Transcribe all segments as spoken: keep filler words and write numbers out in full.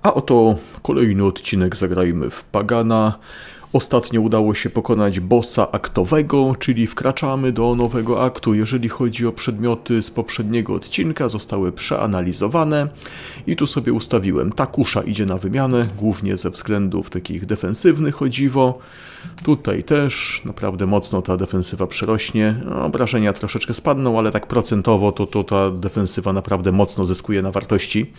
A oto kolejny odcinek Zagrajmy w Pagana. Ostatnio udało się pokonać bossa aktowego, czyli wkraczamy do nowego aktu. Jeżeli chodzi o przedmioty z poprzedniego odcinka, zostały przeanalizowane i tu sobie ustawiłem. Ta kusza idzie na wymianę, głównie ze względów takich defensywnych, o dziwo. Tutaj też naprawdę mocno ta defensywa przerośnie. No, obrażenia troszeczkę spadną, ale tak procentowo to, to ta defensywa naprawdę mocno zyskuje na wartości.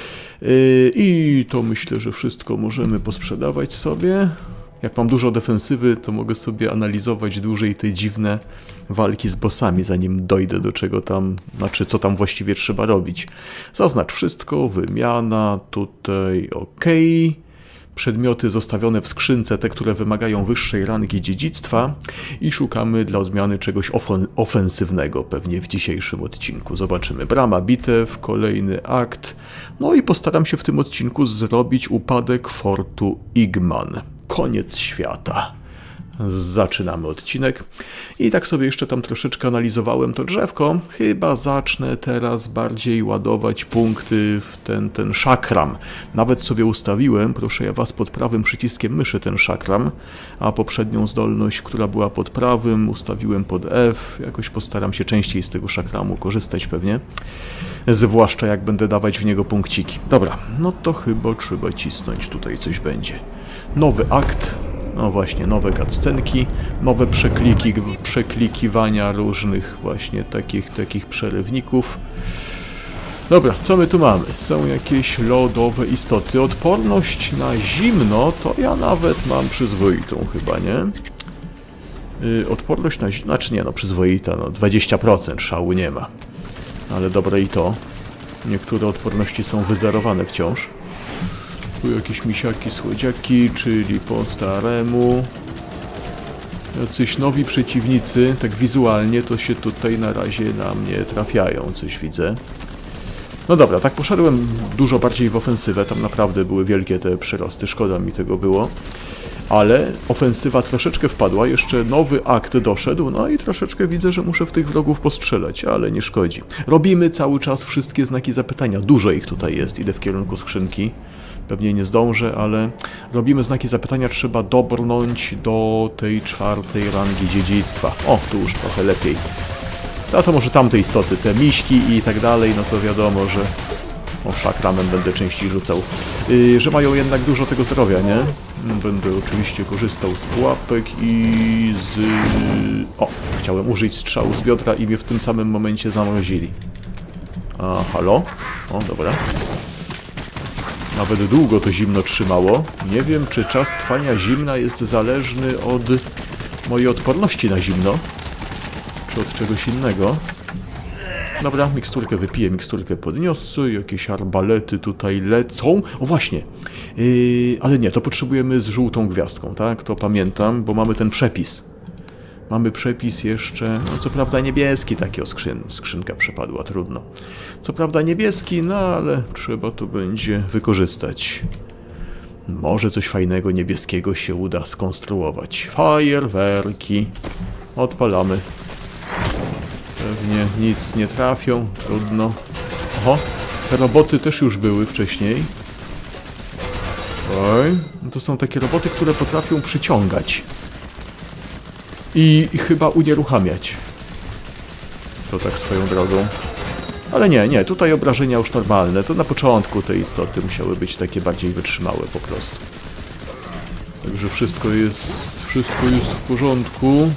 I to myślę, że wszystko możemy posprzedawać sobie. Jak mam dużo defensywy, to mogę sobie analizować dłużej te dziwne walki z bossami, zanim dojdę do czego tam, znaczy co tam właściwie trzeba robić. Zaznacz wszystko, wymiana, tutaj ok. Przedmioty zostawione w skrzynce, te, które wymagają wyższej rangi dziedzictwa i szukamy dla odmiany czegoś ofen ofensywnego pewnie w dzisiejszym odcinku. Zobaczymy. Brama bitew, kolejny akt. No i postaram się w tym odcinku zrobić upadek fortu Igman. Koniec świata. Zaczynamy odcinek. I tak sobie jeszcze tam troszeczkę analizowałem to drzewko. Chyba zacznę teraz bardziej ładować punkty w ten, ten szakram. Nawet sobie ustawiłem, proszę ja was, pod prawym przyciskiem myszy ten szakram, a poprzednią zdolność, która była pod prawym, ustawiłem pod F. Jakoś postaram się częściej z tego szakramu korzystać pewnie. Zwłaszcza jak będę dawać w niego punkciki. Dobra, no to chyba trzeba cisnąć, tutaj coś będzie. Nowy akt. No właśnie, nowe cutscenki, nowe przekliki, przeklikiwania różnych właśnie takich, takich przerywników. Dobra, co my tu mamy? Są jakieś lodowe istoty. Odporność na zimno to ja nawet mam przyzwoitą chyba, nie? Yy, odporność na zimno, znaczy nie no, przyzwoita, no dwadzieścia procent szału nie ma. Ale dobra i to. Niektóre odporności są wyzerowane wciąż. Tu jakieś misiaki, słodziaki, czyli po staremu. Jacyś nowi przeciwnicy, tak wizualnie to się tutaj na razie na mnie trafiają, coś widzę. No dobra, tak poszedłem dużo bardziej w ofensywę, tam naprawdę były wielkie te przyrosty, szkoda mi tego było. Ale ofensywa troszeczkę wpadła, jeszcze nowy akt doszedł, no i troszeczkę widzę, że muszę w tych wrogów postrzelać, ale nie szkodzi. Robimy cały czas wszystkie znaki zapytania, dużo ich tutaj jest, idę w kierunku skrzynki. Pewnie nie zdążę, ale robimy znaki zapytania, trzeba dobrnąć do tej czwartej rangi dziedzictwa. O, tu już trochę lepiej. A to może tamte istoty, te miśki i tak dalej, no to wiadomo, że o, szakramem będę częściej rzucał. Yy, że mają jednak dużo tego zdrowia, nie? Będę oczywiście korzystał z pułapek i z... O, chciałem użyć strzału z biodra i mnie w tym samym momencie zamrozili. A, halo? O, dobra. Nawet długo to zimno trzymało. Nie wiem, czy czas trwania zimna jest zależny od mojej odporności na zimno, czy od czegoś innego. Dobra, miksturkę wypiję, miksturkę podniosę, jakieś arbalety tutaj lecą. O właśnie, yy, ale nie, to potrzebujemy z żółtą gwiazdką, tak? To pamiętam, bo mamy ten przepis. Mamy przepis jeszcze, no co prawda niebieski, taki o skrzyn, skrzynka przepadła, trudno. Co prawda niebieski, no ale trzeba to będzie wykorzystać. Może coś fajnego niebieskiego się uda skonstruować. Fajerwerki. Odpalamy. Pewnie nic nie trafią, trudno. Oho, te roboty też już były wcześniej. Oj, no to są takie roboty, które potrafią przyciągać. I, I chyba unieruchamiać. To tak swoją drogą. Ale nie, nie, tutaj obrażenia już normalne. To na początku te istoty musiały być takie bardziej wytrzymałe po prostu. Także wszystko jest, wszystko jest w porządku.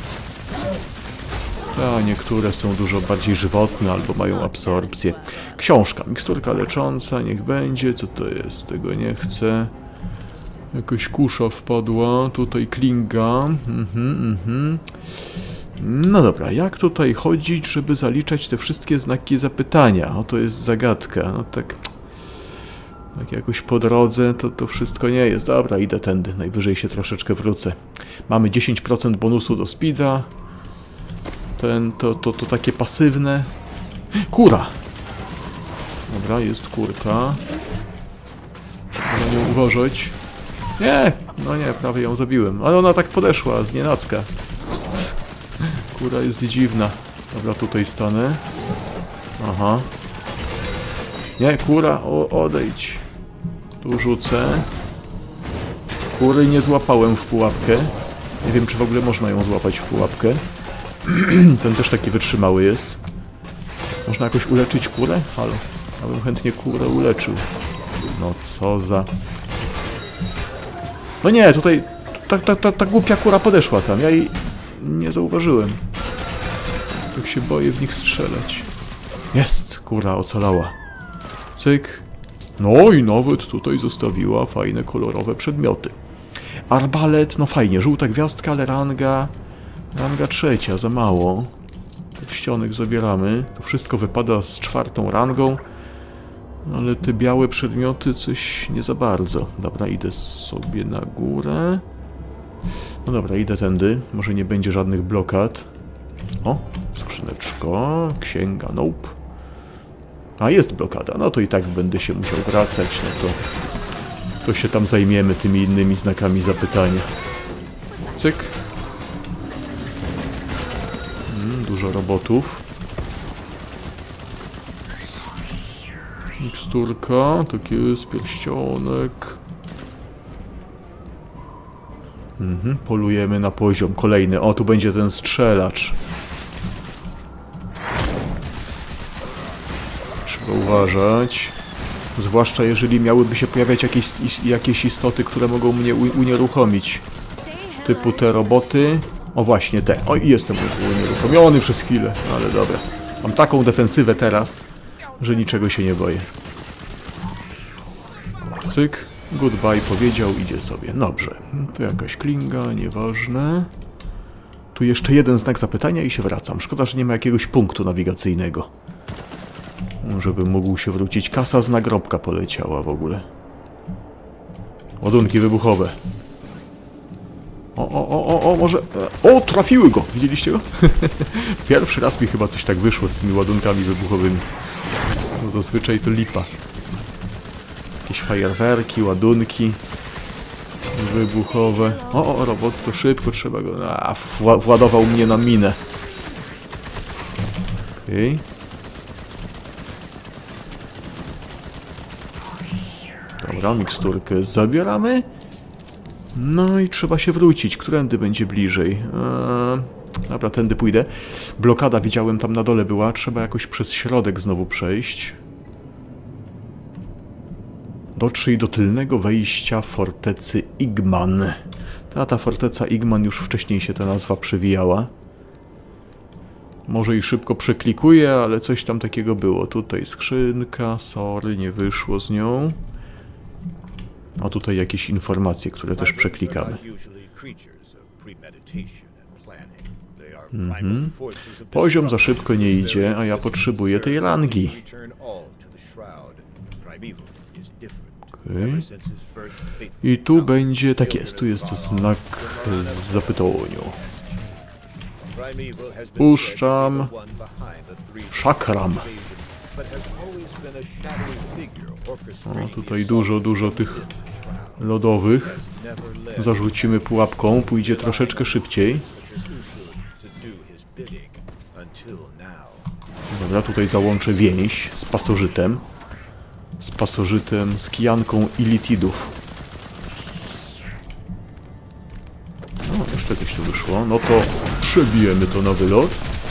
A niektóre są dużo bardziej żywotne albo mają absorpcję. Książka, miksturka lecząca, niech będzie. Co to jest? Tego nie chcę. Jakaś kusza wpadła, tutaj klinga. Mhm, mhm. No dobra, jak tutaj chodzić, żeby zaliczać te wszystkie znaki zapytania? O, to jest zagadka. No tak, tak jakoś po drodze to, to wszystko nie jest. Dobra, idę tędy, najwyżej się troszeczkę wrócę. Mamy dziesięć procent bonusu do speeda. Ten, to, to, to takie pasywne. Kura! Dobra, jest kurka. Trzeba nią uważać. Nie, no nie, prawie ją zabiłem. Ale ona tak podeszła, znienacka. Kura jest dziwna. Dobra, tutaj stanę. Aha. Nie, kura, o, odejdź. Tu rzucę. Kury nie złapałem w pułapkę. Nie wiem, czy w ogóle można ją złapać w pułapkę. Ten też taki wytrzymały jest. Można jakoś uleczyć kurę? Halo. Ja bym chętnie kurę uleczył. No co za... No nie, tutaj ta, ta, ta, ta głupia kura podeszła tam. Ja jej nie zauważyłem. Tak się boję w nich strzelać. Jest! Kura ocalała. Cyk. No i nawet tutaj zostawiła fajne, kolorowe przedmioty. Arbalet, no fajnie, żółta gwiazdka, ale ranga... Ranga trzecia, za mało. Pierścionek zabieramy. To wszystko wypada z czwartą rangą. Ale te białe przedmioty coś nie za bardzo. Dobra, idę sobie na górę. No dobra, idę tędy. Może nie będzie żadnych blokad. O, skrzyneczko, księga, nope. A, jest blokada. No to i tak będę się musiał wracać. No to, to się tam zajmiemy tymi innymi znakami zapytania. Cyk. Hmm, dużo robotów. Miksturka, tak jest, pierścionek. Mhm, polujemy na poziom kolejny. O, tu będzie ten strzelacz. Trzeba uważać. Zwłaszcza jeżeli miałyby się pojawiać jakieś, jakieś istoty, które mogą mnie unieruchomić. Typu te roboty. O właśnie te. O, i jestem unieruchomiony przez chwilę, ale dobra. Mam taką defensywę teraz, że niczego się nie boję. Cyk. Goodbye powiedział, idzie sobie. Dobrze. Tu jakaś klinga, nieważne. Tu jeszcze jeden znak zapytania i się wracam. Szkoda, że nie ma jakiegoś punktu nawigacyjnego. Żebym mógł się wrócić. Kasa z nagrobka poleciała w ogóle. Ładunki wybuchowe. O, o, o, o, o, może... O, trafiły go! Widzieliście go? Pierwszy raz mi chyba coś tak wyszło z tymi ładunkami wybuchowymi. No, zazwyczaj to lipa. Jakieś fajerwerki, ładunki wybuchowe. O, o, robot, to szybko trzeba go... A, władował mnie na minę. Okej. Okay. Dobra, miksturkę zabieramy. No i trzeba się wrócić. Którędy będzie bliżej? Eee, dobra, tędy pójdę. Blokada widziałem tam na dole była. Trzeba jakoś przez środek znowu przejść. Dotrzyj do tylnego wejścia fortecy Igman. Ta, ta forteca Igman już wcześniej się ta nazwa przewijała. Może i szybko przeklikuję, ale coś tam takiego było. Tutaj skrzynka, sorry, nie wyszło z nią. A tutaj jakieś informacje, które też przeklikamy. Mhm. Poziom za szybko nie idzie, a ja potrzebuję tej rangi. Okay. I tu będzie, tak jest, tu jest znak zapytania. Puszczam Szakram. O, tutaj dużo, dużo tych lodowych. Zarzucimy pułapką, pójdzie troszeczkę szybciej. Dobra, tutaj załączę więź z pasożytem. Z pasożytem, z kijanką ilitidów. No, jeszcze coś tu wyszło. No to przebijemy to na wylot.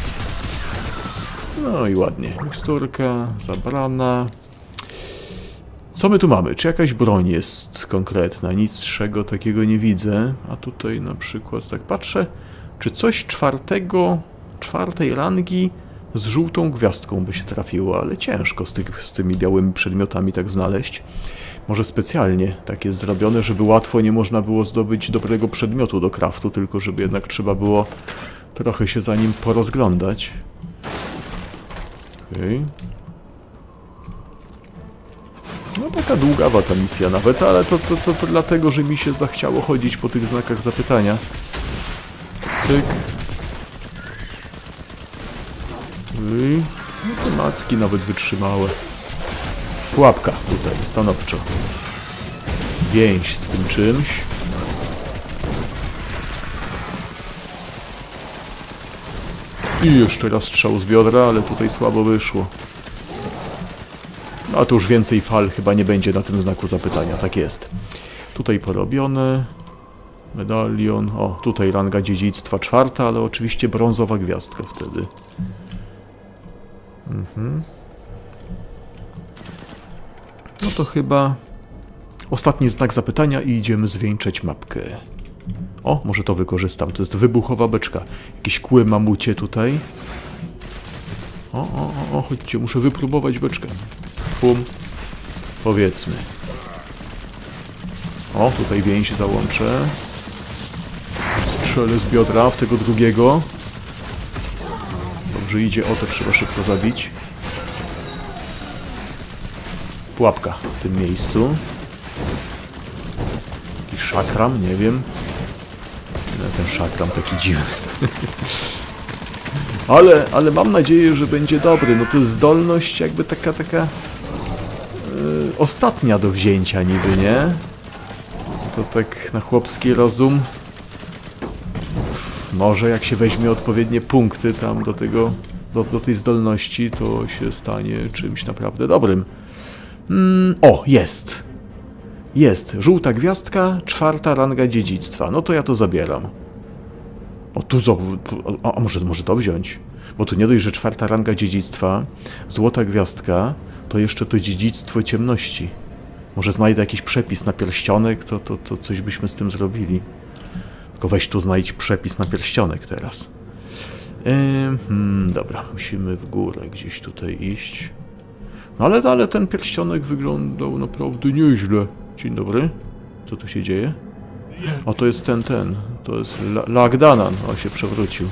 No i ładnie. Miksturka zabrana. Co my tu mamy? Czy jakaś broń jest konkretna? Niczego takiego nie widzę. A tutaj na przykład tak patrzę. Czy coś czwartego, czwartej rangi z żółtą gwiazdką by się trafiło, ale ciężko z, tych, z tymi białymi przedmiotami tak znaleźć. Może specjalnie tak jest zrobione, żeby łatwo nie można było zdobyć dobrego przedmiotu do craftu, tylko żeby jednak trzeba było trochę się za nim porozglądać. Okej. No taka długawa ta misja nawet, ale to, to, to, to dlatego, że mi się zachciało chodzić po tych znakach zapytania. Cyk. Okej. No te macki nawet wytrzymałe. Pułapka tutaj, stanowczo. Więź z tym czymś. I jeszcze raz strzał z biodra, ale tutaj słabo wyszło. A to już więcej fal chyba nie będzie na tym znaku zapytania, tak jest. Tutaj porobione. Medalion. O, tutaj ranga dziedzictwa czwarta, ale oczywiście brązowa gwiazdka wtedy. Mhm. No to chyba ostatni znak zapytania i idziemy zwieńczać mapkę. O, może to wykorzystam. To jest wybuchowa beczka. Jakieś kły mamucie tutaj. O, o, o, o, chodźcie, muszę wypróbować beczkę. Pum. Powiedzmy. O, tutaj więź załączę. Strzelę z biodra w tego drugiego. Dobrze idzie, o to trzeba szybko zabić. Pułapka w tym miejscu. Jakiś szakram, nie wiem. No, ten szakram taki dziwny. ale, ale mam nadzieję, że będzie dobry. No to jest zdolność jakby taka, taka yy, ostatnia do wzięcia niby, nie? To tak na chłopski rozum. Może jak się weźmie odpowiednie punkty tam do tego, do, do tej zdolności, to się stanie czymś naprawdę dobrym. Mm, o, jest. Jest. Żółta gwiazdka, czwarta ranga dziedzictwa. No to ja to zabieram. O, tu, a, a może, może to wziąć? Bo tu nie dość, że czwarta ranga dziedzictwa, złota gwiazdka, to jeszcze to dziedzictwo ciemności. Może znajdę jakiś przepis na pierścionek, to, to, to coś byśmy z tym zrobili. Tylko weź tu znajdź przepis na pierścionek teraz. Yy, hmm, dobra, musimy w górę gdzieś tutaj iść. No ale, ale ten pierścionek wyglądał naprawdę nieźle. Dzień dobry. Co tu się dzieje? O, to jest ten, ten. To jest Lagdanan. O, się przewrócił.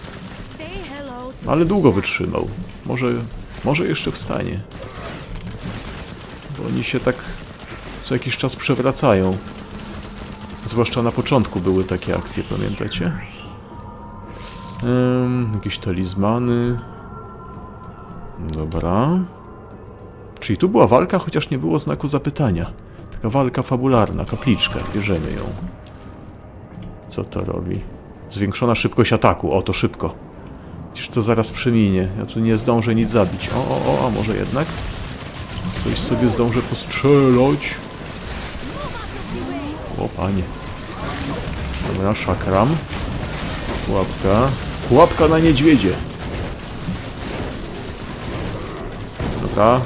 Ale długo wytrzymał. Może, może jeszcze wstanie. Bo oni się tak co jakiś czas przewracają. Zwłaszcza na początku były takie akcje, pamiętacie? Um, jakieś talizmany. Dobra. Czyli tu była walka, chociaż nie było znaku zapytania. Taka walka fabularna, kapliczka. Bierzemy ją. Co to robi? Zwiększona szybkość ataku. O, to szybko. Przecież to zaraz przeminie. Ja tu nie zdążę nic zabić. O, o, o, a może jednak? Coś sobie zdążę postrzelać. O, panie. Dobra, szakram. Pułapka. Pułapka na niedźwiedzie. Dobra.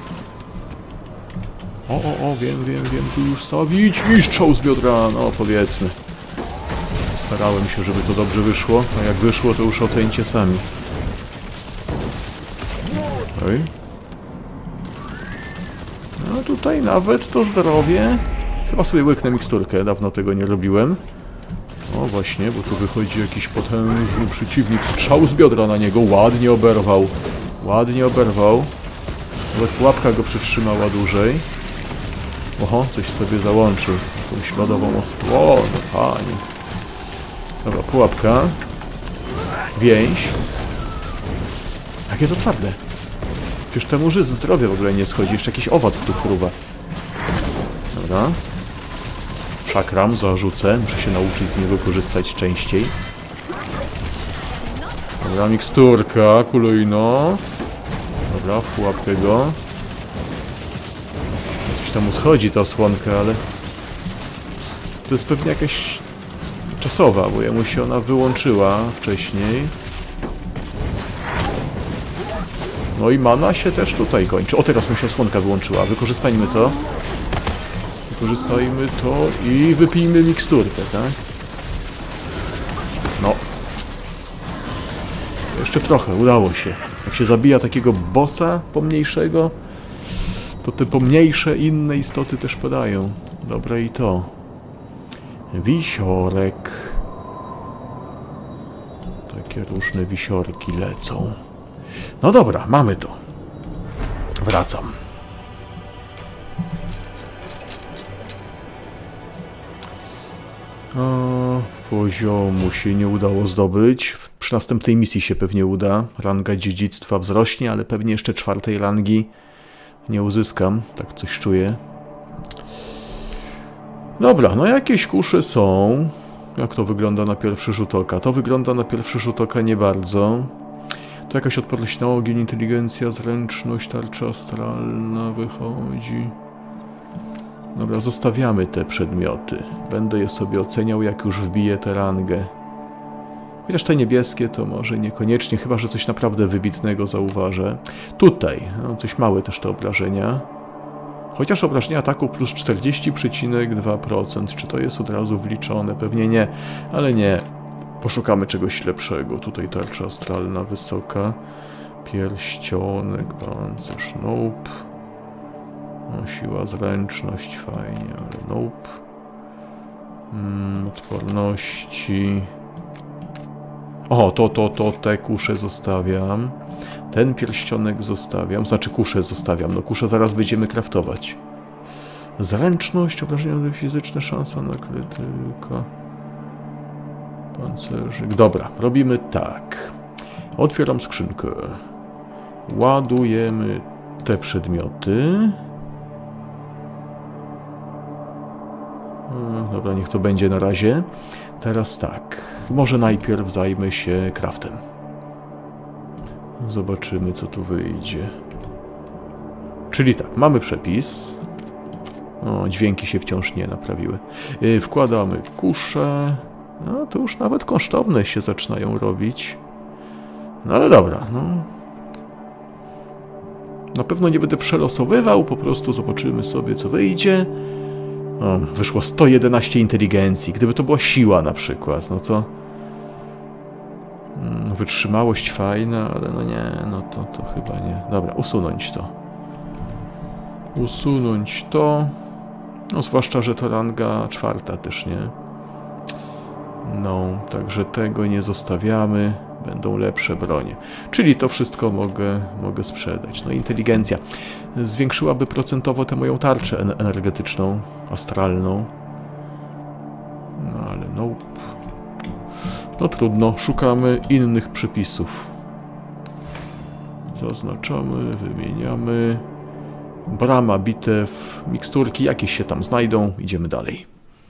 O, o, o, wiem, wiem, wiem, tu już stawić. I strzał z biodra, no powiedzmy. Starałem się, żeby to dobrze wyszło, a jak wyszło, to już ocencie sami. Oj. No tutaj nawet to zdrowie. Chyba sobie łyknę miksturkę, dawno tego nie robiłem. O właśnie, bo tu wychodzi jakiś potężny przeciwnik. Strzał z biodra na niego, ładnie oberwał. Ładnie oberwał. Nawet pułapka go przytrzymała dłużej. Oho, coś sobie załączył. Tą śladową osobę. O, no panie. Dobra, pułapka. Więź. Jakie to twarde. Przecież temu żyć zdrowie w ogóle nie schodzi. Jeszcze jakiś owad tu fruwa. Dobra. Szakram zarzucę. Muszę się nauczyć z niego korzystać częściej. Dobra, miksturka, kolejno. Dobra, w pułapkę go. Coś tam mu schodzi ta osłonka, ale... To jest pewnie jakaś... czasowa, bo jemu się ona wyłączyła wcześniej. No i mana się też tutaj kończy. O, teraz mu się osłonka wyłączyła. Wykorzystajmy to. Wykorzystajmy to i wypijmy miksturkę, tak? No. Jeszcze trochę, udało się. Jak się zabija takiego bossa pomniejszego, to te pomniejsze inne istoty też padają. Dobre i to. Wisiorek. Takie różne wisiorki lecą. No dobra, mamy to. Wracam. O, poziomu się nie udało zdobyć. Przy następnej misji się pewnie uda. Ranga dziedzictwa wzrośnie, ale pewnie jeszcze czwartej rangi nie uzyskam. Tak coś czuję. Dobra, no jakieś kusze są. Jak to wygląda na pierwszy rzut oka? To wygląda na pierwszy rzut oka nie bardzo. To jakaś odporność na ogień, inteligencja, zręczność, tarcza astralna wychodzi. Dobra, zostawiamy te przedmioty. Będę je sobie oceniał, jak już wbiję tę rangę. Chociaż te niebieskie to może niekoniecznie, chyba że coś naprawdę wybitnego zauważę. Tutaj, no, coś małe też te obrażenia. Chociaż obrażenia ataku plus czterdzieści przecinek dwa procent. Czy to jest od razu wliczone? Pewnie nie, ale nie. Poszukamy czegoś lepszego. Tutaj tarcza astralna wysoka. Pierścionek, pancerz, nope. No, siła, zręczność, fajnie, ale nope. Hmm, odporności. O, to, to, to, te kusze zostawiam. Ten pierścionek zostawiam, znaczy kuszę zostawiam. No kuszę zaraz będziemy kraftować. Zręczność, obrażenia fizyczne, szansa na krytyka. Pancerzyk. Dobra, robimy tak. Otwieram skrzynkę. Ładujemy te przedmioty. Dobra, niech to będzie na razie. Teraz tak. Może najpierw zajmę się craftem. Zobaczymy, co tu wyjdzie. Czyli tak, mamy przepis. O, dźwięki się wciąż nie naprawiły. Yy, wkładamy kusze. No, to już nawet kosztowne się zaczynają robić. No ale dobra, no. Na pewno nie będę przelosowywał, po prostu zobaczymy sobie, co wyjdzie. O, wyszło sto jedenaście inteligencji. Gdyby to była siła na przykład, no to... Wytrzymałość fajna, ale no nie, no to, to chyba nie. Dobra, usunąć to. Usunąć to. No zwłaszcza, że to ranga czwarta też, nie? No, także tego nie zostawiamy. Będą lepsze bronie. Czyli to wszystko mogę, mogę sprzedać. No inteligencja. Zwiększyłaby procentowo tę moją tarczę energetyczną, astralną. No ale nope. No trudno, szukamy innych przepisów. Zaznaczamy, wymieniamy. Brama, bitew, miksturki, jakieś się tam znajdą. Idziemy dalej.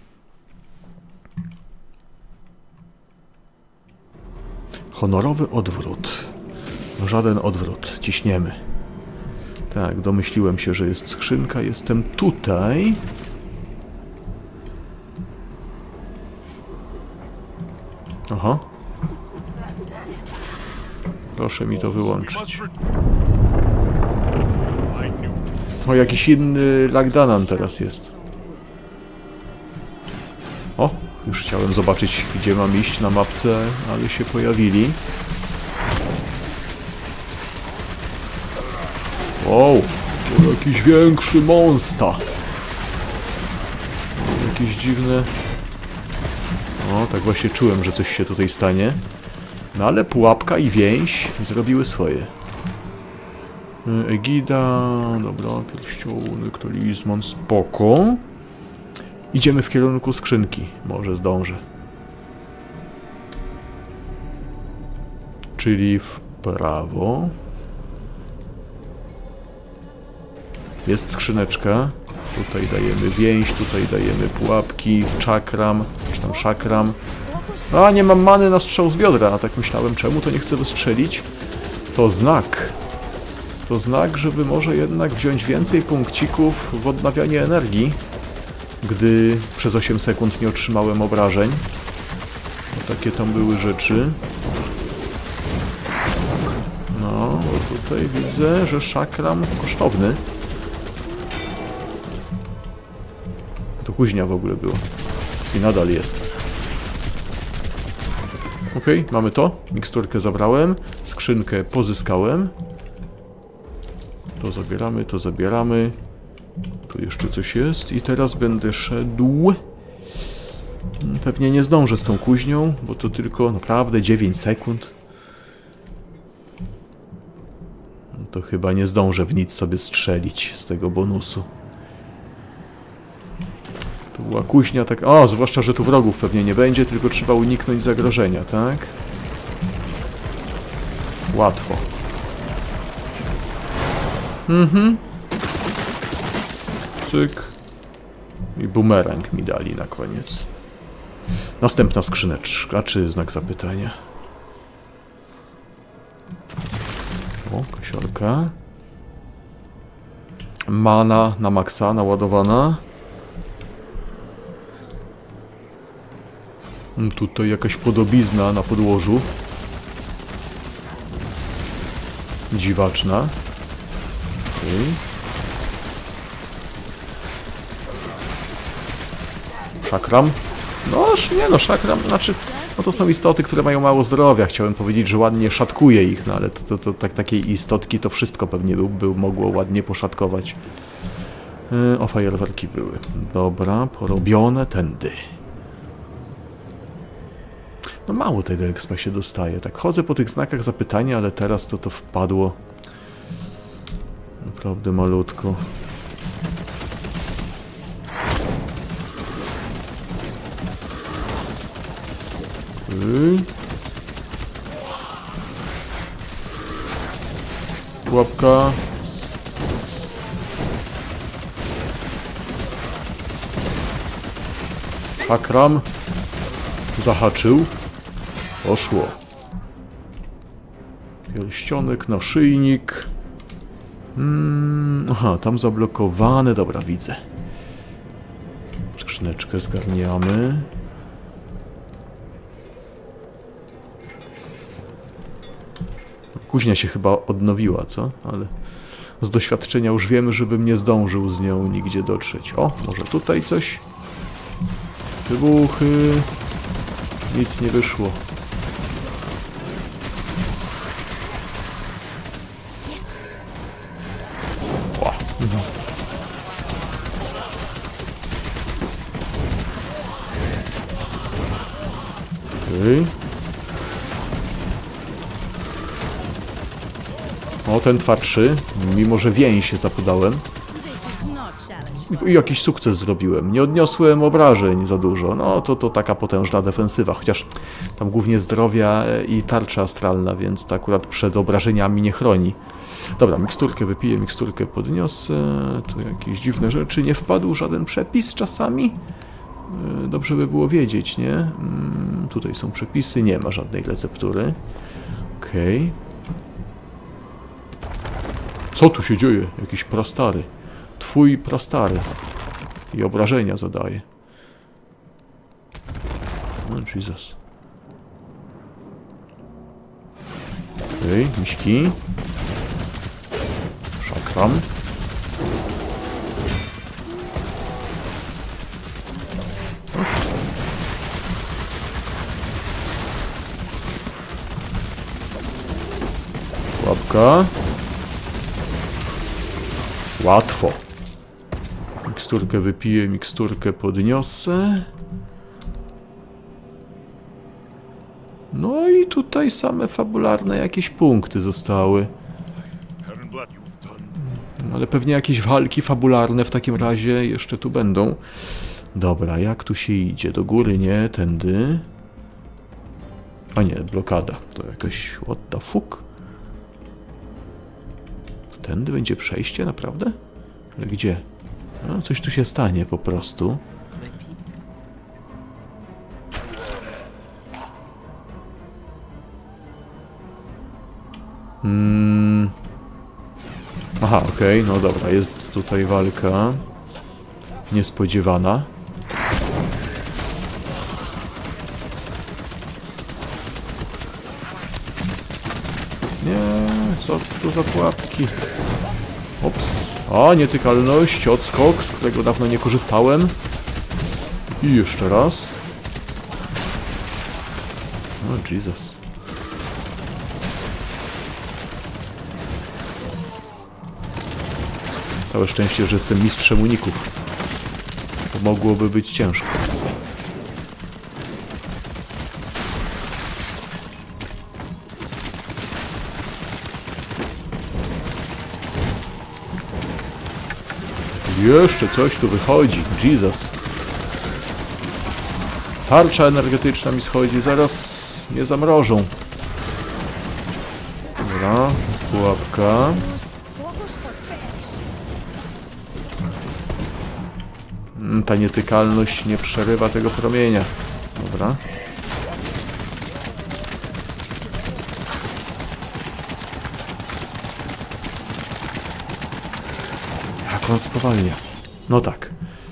Honorowy odwrót. Żaden odwrót. Ciśniemy. Tak, domyśliłem się, że jest skrzynka. Jestem tutaj. Aha. Proszę mi to wyłączyć. O, jakiś inny Lagdanan teraz jest. O, już chciałem zobaczyć, gdzie mam iść na mapce, ale się pojawili. Wow, to jakiś większy monsta. Jakieś dziwne... O, tak właśnie czułem, że coś się tutaj stanie. No ale pułapka i więź zrobiły swoje. Egida, dobra, pierścionek, talizman, spoko. Idziemy w kierunku skrzynki, może zdążę. Czyli w prawo. Jest skrzyneczka. Tutaj dajemy więź, tutaj dajemy pułapki, czakram, czy tam szakram. A, nie mam many na strzał z biodra, a tak myślałem, czemu to nie chcę wystrzelić? To znak. To znak, żeby może jednak wziąć więcej punkcików w odnawianie energii, gdy przez osiem sekund nie otrzymałem obrażeń. No, takie tam były rzeczy. No, bo tutaj widzę, że szakram kosztowny. To kuźnia w ogóle było. I nadal jest. Ok, mamy to. Miksturkę zabrałem. Skrzynkę pozyskałem. To zabieramy, to zabieramy. Tu jeszcze coś jest. I teraz będę szedł. Pewnie nie zdążę z tą kuźnią, bo to tylko naprawdę dziewięć sekund. To chyba nie zdążę w nic sobie strzelić z tego bonusu. To była kuźnia tak... O, zwłaszcza, że tu wrogów pewnie nie będzie, tylko trzeba uniknąć zagrożenia, tak? Łatwo. Mhm. Cyk. I bumerang mi dali na koniec. Następna skrzyneczka, czy znak zapytania? O, kasiorka. Mana na maksa naładowana. Tutaj jakaś podobizna na podłożu. Dziwaczna. Okay. Szakram. No, nie no, szakram, znaczy, no to są istoty, które mają mało zdrowia. Chciałem powiedzieć, że ładnie szatkuje ich, no ale to, to, to tak, takiej istotki to wszystko pewnie był, był, mogło ładnie poszatkować. Yy, o, fajerwerki były. Dobra, porobione tędy. No mało tego expa się dostaje. Tak chodzę po tych znakach zapytania, ale teraz to to wpadło. Naprawdę malutko. Yy. Pułapka. Szakram. Zahaczył. Poszło. Pierścionek, naszyjnik. Hmm, aha, tam zablokowane. Dobra, widzę. Skrzyneczkę zgarniamy. Kuźnia się chyba odnowiła, co? Ale z doświadczenia już wiemy, żebym nie zdążył z nią nigdzie dotrzeć. O, może tutaj coś? Wybuchy. Nic nie wyszło. O. Mhm. Okay. O, ten twardszy, mimo że wień się zapodałem. I jakiś sukces zrobiłem. Nie odniosłem obrażeń za dużo. No to to taka potężna defensywa, chociaż tam głównie zdrowia i tarcza astralna, więc to akurat przed obrażeniami nie chroni. Dobra, miksturkę wypiję, miksturkę podniosę. Tu jakieś dziwne rzeczy. Nie wpadł żaden przepis czasami? Dobrze by było wiedzieć, nie? Tutaj są przepisy, nie ma żadnej receptury. Okej. Okay. Co tu się dzieje? Jakiś prastary. Twój prastary. I obrażenia zadaje. No, Jesus. Okej, okay, miśki. Szakram. Łapka. Łatwo. Miksturkę wypiję, miksturkę podniosę. No i tutaj same fabularne jakieś punkty zostały. Ale pewnie jakieś walki fabularne w takim razie jeszcze tu będą. Dobra, jak tu się idzie? Do góry, nie? Tędy. A nie, blokada. To jakoś... What the fuck? Tędy będzie przejście, naprawdę? Ale gdzie? No, coś tu się stanie po prostu. Hmm. Aha, okej, okay, no dobra, jest tutaj walka. Niespodziewana. Nie, co tu za pułapki? Ops. A, nietykalność, odskok, z którego dawno nie korzystałem. I jeszcze raz. O, Jesus. Całe szczęście, że jestem mistrzem uników. To mogłoby być ciężko. Jeszcze coś tu wychodzi. Jesus. Tarcza energetyczna mi schodzi. Zaraz mnie zamrożą. Dobra. Pułapka. Ta nietykalność nie przerywa tego promienia. Dobra. on spowalnia. No tak.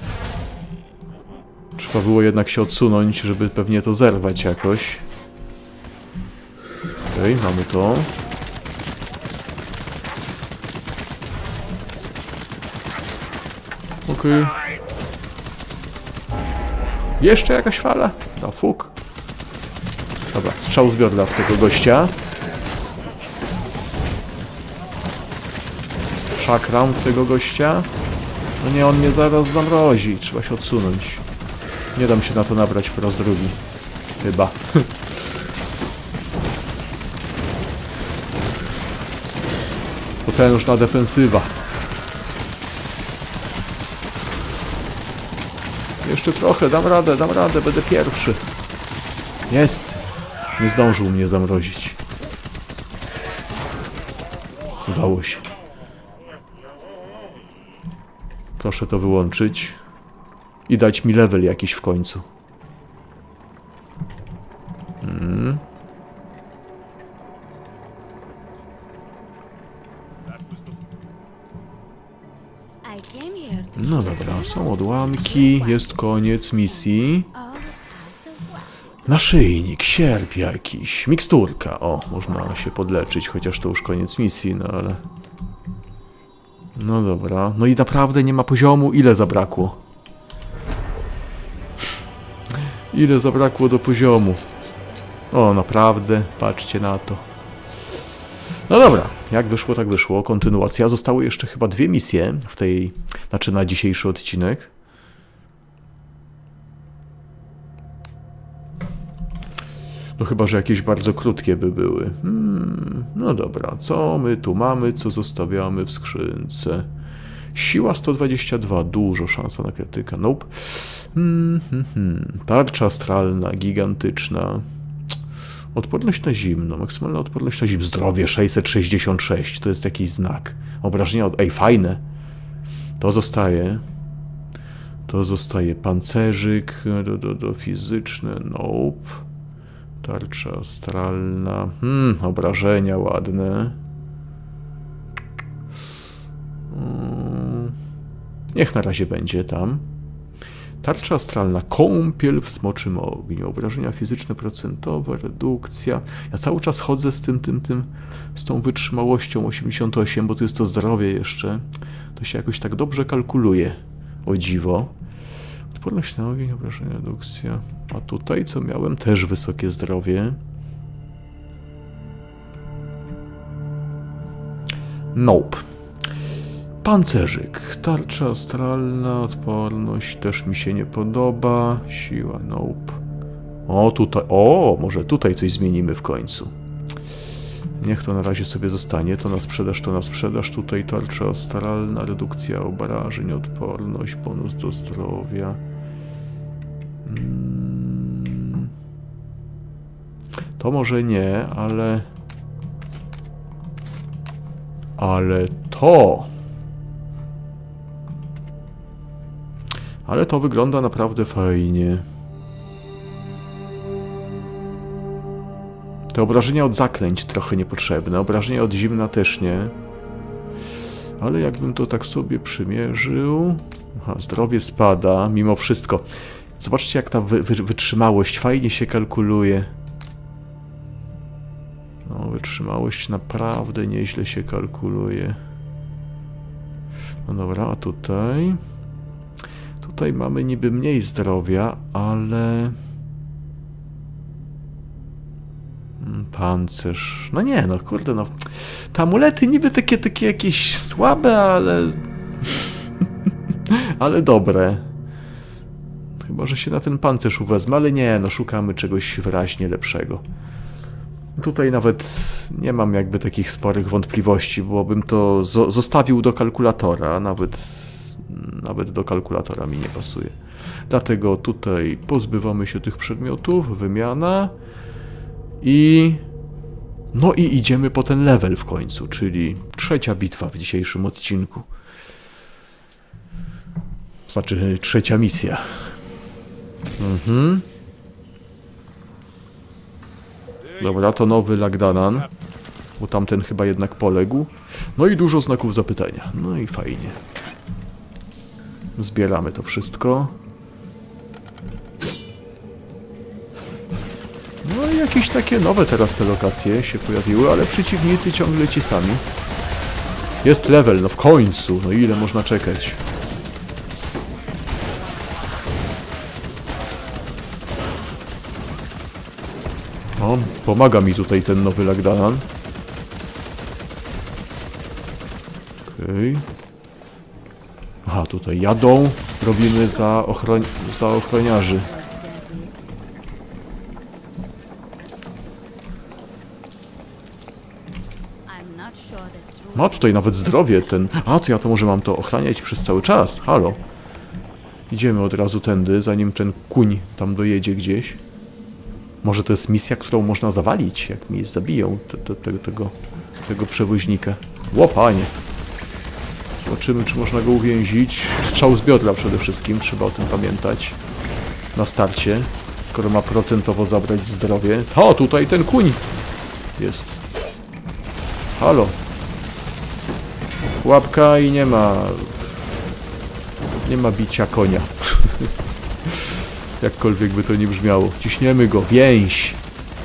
Trzeba było jednak się odsunąć, żeby pewnie to zerwać jakoś. Okej, okay, mamy to. Okej. Okay. Jeszcze jakaś fala? Da fuk. Dobra, strzał z biodra w tego gościa. Szakram w tego gościa. No nie, on mnie zaraz zamrozi. Trzeba się odsunąć. Nie dam się na to nabrać po raz drugi. Chyba. Potężna defensywa. Jeszcze trochę, dam radę, dam radę, będę pierwszy. Jest. Nie zdążył mnie zamrozić. Udało się. Proszę to wyłączyć. I dać mi level jakiś w końcu. Hmm. No dobra, są odłamki, jest koniec misji. Naszyjnik, sierp jakiś, miksturka. O, można się podleczyć, chociaż to już koniec misji, no ale... No dobra, no i naprawdę nie ma poziomu, ile zabrakło? Ile zabrakło do poziomu? O, naprawdę, patrzcie na to. No dobra, jak wyszło, tak wyszło. Kontynuacja. Zostały jeszcze chyba dwie misje w tej, znaczy na dzisiejszy odcinek. No chyba, że jakieś bardzo krótkie by były. Hmm, no dobra, co my tu mamy, co zostawiamy w skrzynce? Siła sto dwadzieścia dwa, dużo szansa na krytyka. Nope. Hmm, hmm, hmm. Tarcza astralna, gigantyczna. Odporność na zimno, maksymalna odporność na zimno. Zdrowie sześćset sześćdziesiąt sześć, to jest jakiś znak. Obrażenia od... Ej, fajne. To zostaje. To zostaje pancerzyk, do, do, do fizyczne, nope. Tarcza astralna, hmm, obrażenia ładne. Niech na razie będzie tam. Tarcza astralna, kąpiel w smoczym ogniu, obrażenia fizyczne procentowe, redukcja. Ja cały czas chodzę z tym, tym, tym, z tą wytrzymałością osiemdziesiąt osiem, bo to jest to zdrowie jeszcze. To się jakoś tak dobrze kalkuluje, o dziwo. Odporność na ogień, obrażenia, redukcja. A tutaj, co miałem, też wysokie zdrowie. Nope. Pancerzyk, tarcza astralna, odporność też mi się nie podoba. Siła, nope. O, tutaj, o, może tutaj coś zmienimy w końcu. Niech to na razie sobie zostanie. To na sprzedaż, to na sprzedaż. Tutaj tarcza astralna, redukcja obrażeń, odporność, bonus do zdrowia. Hmm. To może nie, ale... Ale to... Ale to wygląda naprawdę fajnie. Te obrażenia od zaklęć trochę niepotrzebne. Obrażenia od zimna też nie. Ale jakbym to tak sobie przymierzył... Aha, zdrowie spada mimo wszystko. Zobaczcie, jak ta wy wy wytrzymałość fajnie się kalkuluje. No, wytrzymałość naprawdę nieźle się kalkuluje. No dobra, a tutaj... Tutaj mamy niby mniej zdrowia, ale... Pancerz... No nie, no kurde, no... Te amulety niby takie, takie jakieś słabe, ale... ale dobre. Chyba, że się na ten pancerz uwezmę, ale nie, no szukamy czegoś wyraźnie lepszego. Tutaj nawet nie mam jakby takich sporych wątpliwości, bo bym to zostawił do kalkulatora, nawet... Nawet do kalkulatora mi nie pasuje. Dlatego tutaj pozbywamy się tych przedmiotów, wymiana i... No i idziemy po ten level w końcu, czyli trzecia bitwa w dzisiejszym odcinku. Znaczy trzecia misja. Mhm. Dobra, to nowy Lagdanan, bo tamten chyba jednak poległ. No i dużo znaków zapytania. No i fajnie. Zbieramy to wszystko. No i jakieś takie nowe teraz te lokacje się pojawiły, ale przeciwnicy ciągle ci sami. Jest level, no w końcu. No ile można czekać? O, pomaga mi tutaj ten nowy Lagdanan. Okej. Okay. Aha, tutaj jadą. Robimy za, ochron za ochroniarzy. Ma tutaj nawet zdrowie ten... A, to ja to może mam to ochraniać przez cały czas. Halo. Idziemy od razu tędy, zanim ten kuń tam dojedzie gdzieś. Może to jest misja, którą można zawalić, jak mi zabiją te, te, te, tego, tego przewoźnika. Łopanie. Zobaczymy, czy można go uwięzić. Strzał z biodra przede wszystkim, trzeba o tym pamiętać. Na starcie. Skoro ma procentowo zabrać zdrowie. To, tutaj ten kuń jest. Halo. Łapka i nie ma... Nie ma bicia konia. Jakkolwiek by to nie brzmiało. Ciśniemy go. Więź!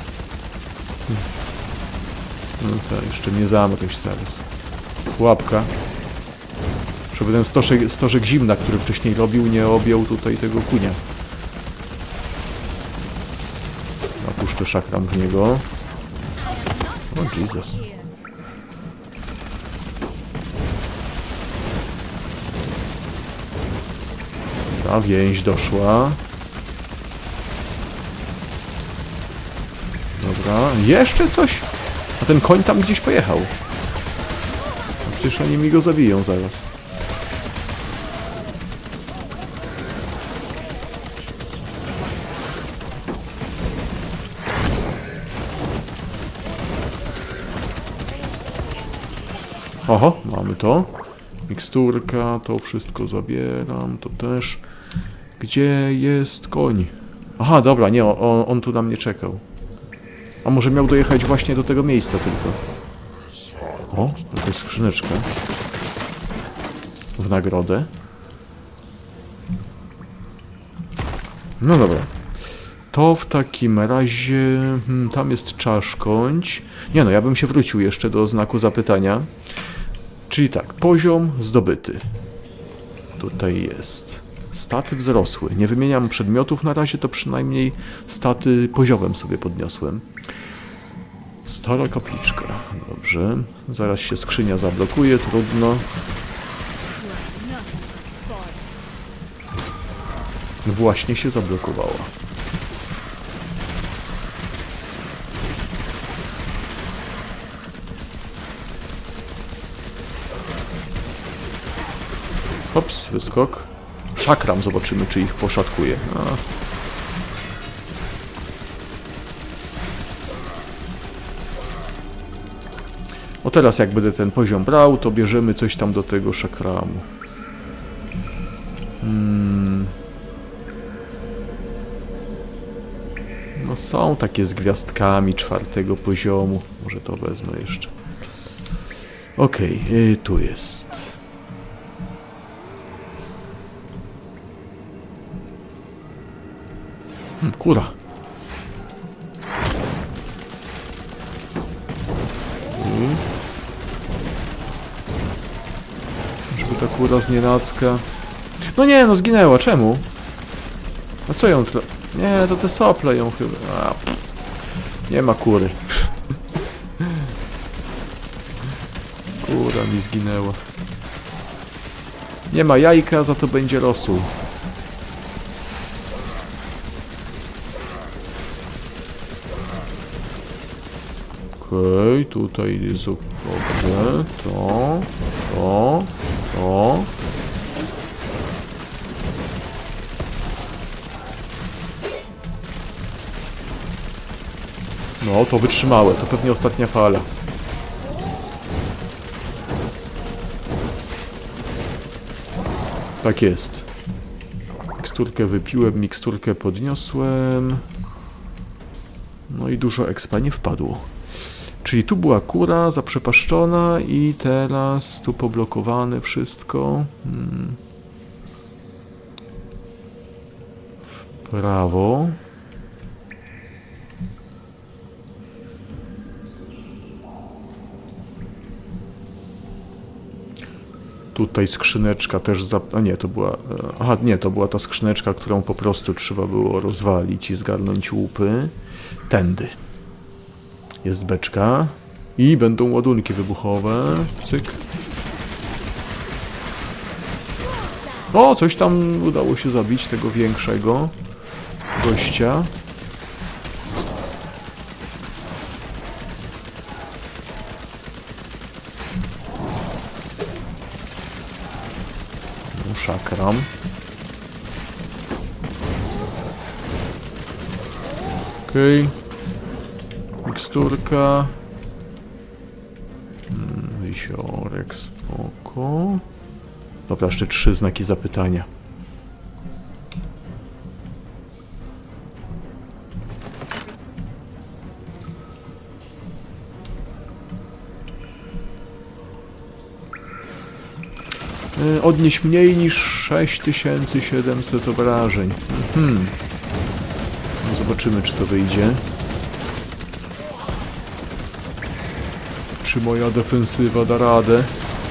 No to jeszcze nie zamknąć zaraz. Łapka. Żeby ten stożek, stożek zimna, który wcześniej robił, nie objął tutaj tego kunia. Napuszczę szakram w niego. O Jesus. Ta więź doszła. Dobra, jeszcze coś? A ten koń tam gdzieś pojechał. No przecież oni mi go zabiją zaraz. Oho, mamy to. Miksturka, to wszystko zabieram, to też. Gdzie jest koń? Aha, dobra, nie, on, on tu na mnie czekał. A może miał dojechać właśnie do tego miejsca tylko. O, jakaś skrzyneczka. W nagrodę. No dobra. To w takim razie... Hmm, tam jest czaszkoń. Nie no, ja bym się wrócił jeszcze do znaku zapytania. Czyli tak, poziom zdobyty. Tutaj jest. Staty wzrosły. Nie wymieniam przedmiotów na razie, to przynajmniej staty poziomem sobie podniosłem. Stara kapliczka. Dobrze. Zaraz się skrzynia zablokuje, trudno. Właśnie się zablokowała. Hops, wyskok. Szakram, zobaczymy, czy ich poszatkuje. A. O teraz jak będę ten poziom brał, to bierzemy coś tam do tego szakramu. Hmm. No są takie z gwiazdkami czwartego poziomu. Może to wezmę jeszcze. Okej, okay, tu jest. Hmm, kura. Hmm. Żeby ta kura znienacka. No nie, no zginęła, czemu? A co ją tyle? Nie, to te sople ją chyba... A, nie ma kury. Kura mi zginęła. Nie ma jajka, za to będzie rosół. Okej, okay, tutaj jest dobrze. To, to, to. No, to wytrzymałe. To pewnie ostatnia fala. Tak jest. Miksturkę wypiłem, miksturkę podniosłem. No i dużo expa nie wpadło. Czyli tu była kura zaprzepaszczona i teraz tu poblokowane wszystko. Hmm. Prawo. Tutaj skrzyneczka też za... A nie, to była... Aha, nie, to była ta skrzyneczka, którą po prostu trzeba było rozwalić i zgarnąć łupy. Tędy. Jest beczka. I będą ładunki wybuchowe. Cyk. O, coś tam udało się zabić, tego większego gościa. Szakram. Okej. Okay. Miksturka. Hmm, wisiorek, spoko. Dobra, jeszcze trzy znaki zapytania. Odnieść mniej niż sześć tysięcy siedemset obrażeń. Mhm. No zobaczymy, czy to wyjdzie. Czy moja defensywa da radę?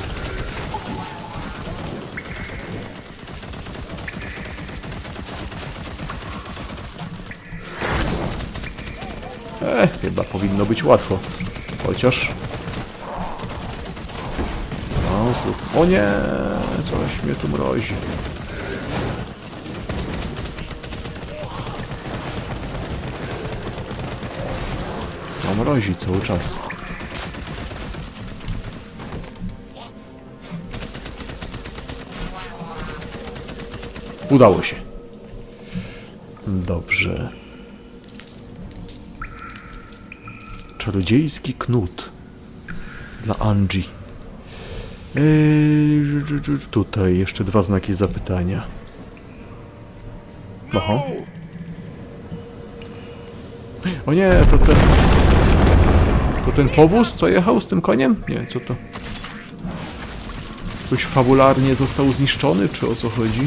E, chyba powinno być łatwo. Chociaż... O nie, coś mnie tu mrozi. No mrozi cały czas. Udało się. Dobrze. Czarodziejski knut dla Angie. Eee, tutaj jeszcze dwa znaki zapytania. Oho. O nie, to ten... To ten powóz, co jechał z tym koniem? Nie, co to? Ktoś fabularnie został zniszczony, czy o co chodzi?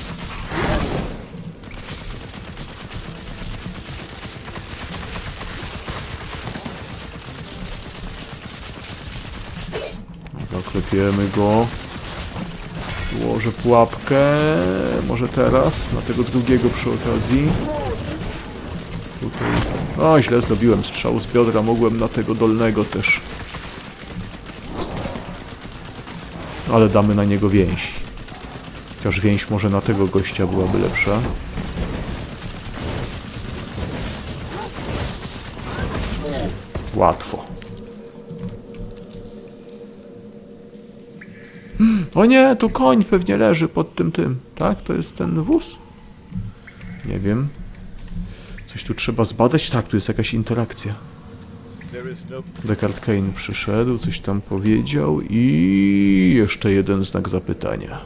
Klepiemy go. Ułożę pułapkę. Może teraz. Na tego drugiego przy okazji. Tutaj. O, źle zrobiłem strzał z biodra. Mogłem na tego dolnego też. Ale damy na niego więź. Chociaż więź może na tego gościa byłaby lepsza. Łatwo. O nie, tu koń pewnie leży pod tym tym. Tak? To jest ten wóz? Nie wiem. Coś tu trzeba zbadać? Tak, tu jest jakaś interakcja. Deckard Cain przyszedł, coś tam powiedział i jeszcze jeden znak zapytania.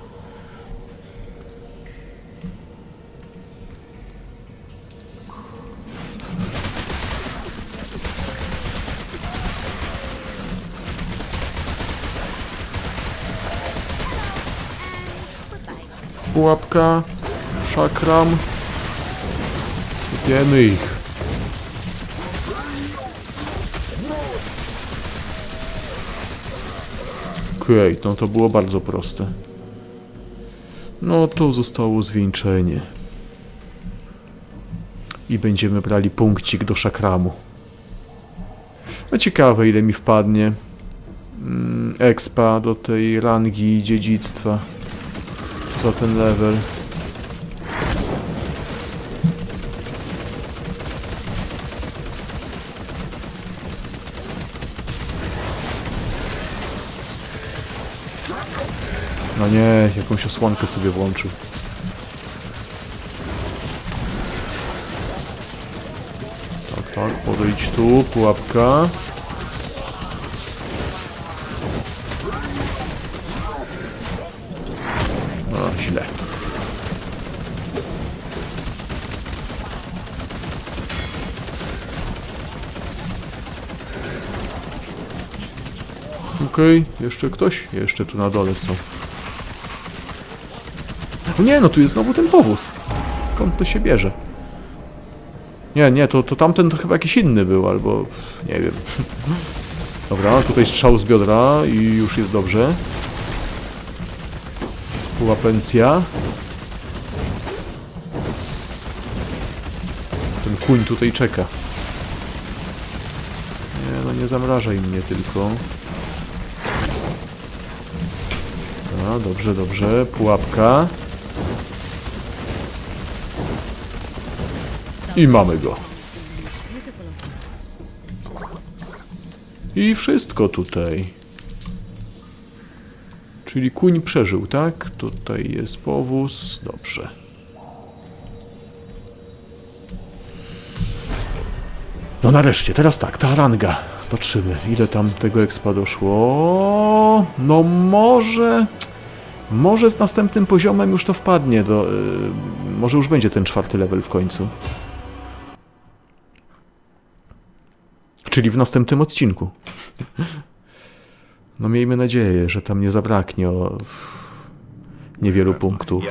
Pułapka, szakram. Kupiemy ich. Okej, no to było bardzo proste. No to zostało zwieńczenie. I będziemy brali punkcik do szakramu. No ciekawe, ile mi wpadnie mm, expa do tej rangi dziedzictwa za ten level. No nie, jakąś osłonkę sobie włączył. Tak, tak, podejdź tu, pułapka. No, źle. Okej, okay, jeszcze ktoś? Jeszcze tu na dole są. O nie, no tu jest znowu ten powóz. Skąd to się bierze? Nie, nie, to, to tamten to chyba jakiś inny był, albo... nie wiem. Dobra, tutaj strzał z biodra i już jest dobrze. Pułapencja. Ten kuń tutaj czeka. Nie, no nie zamrażaj mnie tylko. A, dobrze, dobrze. Pułapka. I mamy go. I wszystko tutaj. Czyli kuń przeżył, tak? Tutaj jest powóz. Dobrze. No nareszcie, teraz tak, ta ranga. Patrzymy, ile tam tego expa doszło. No może... Może z następnym poziomem już to wpadnie do... Yy, może już będzie ten czwarty level w końcu. Czyli w następnym odcinku. No miejmy nadzieję, że tam nie zabraknie o niewielu punktów.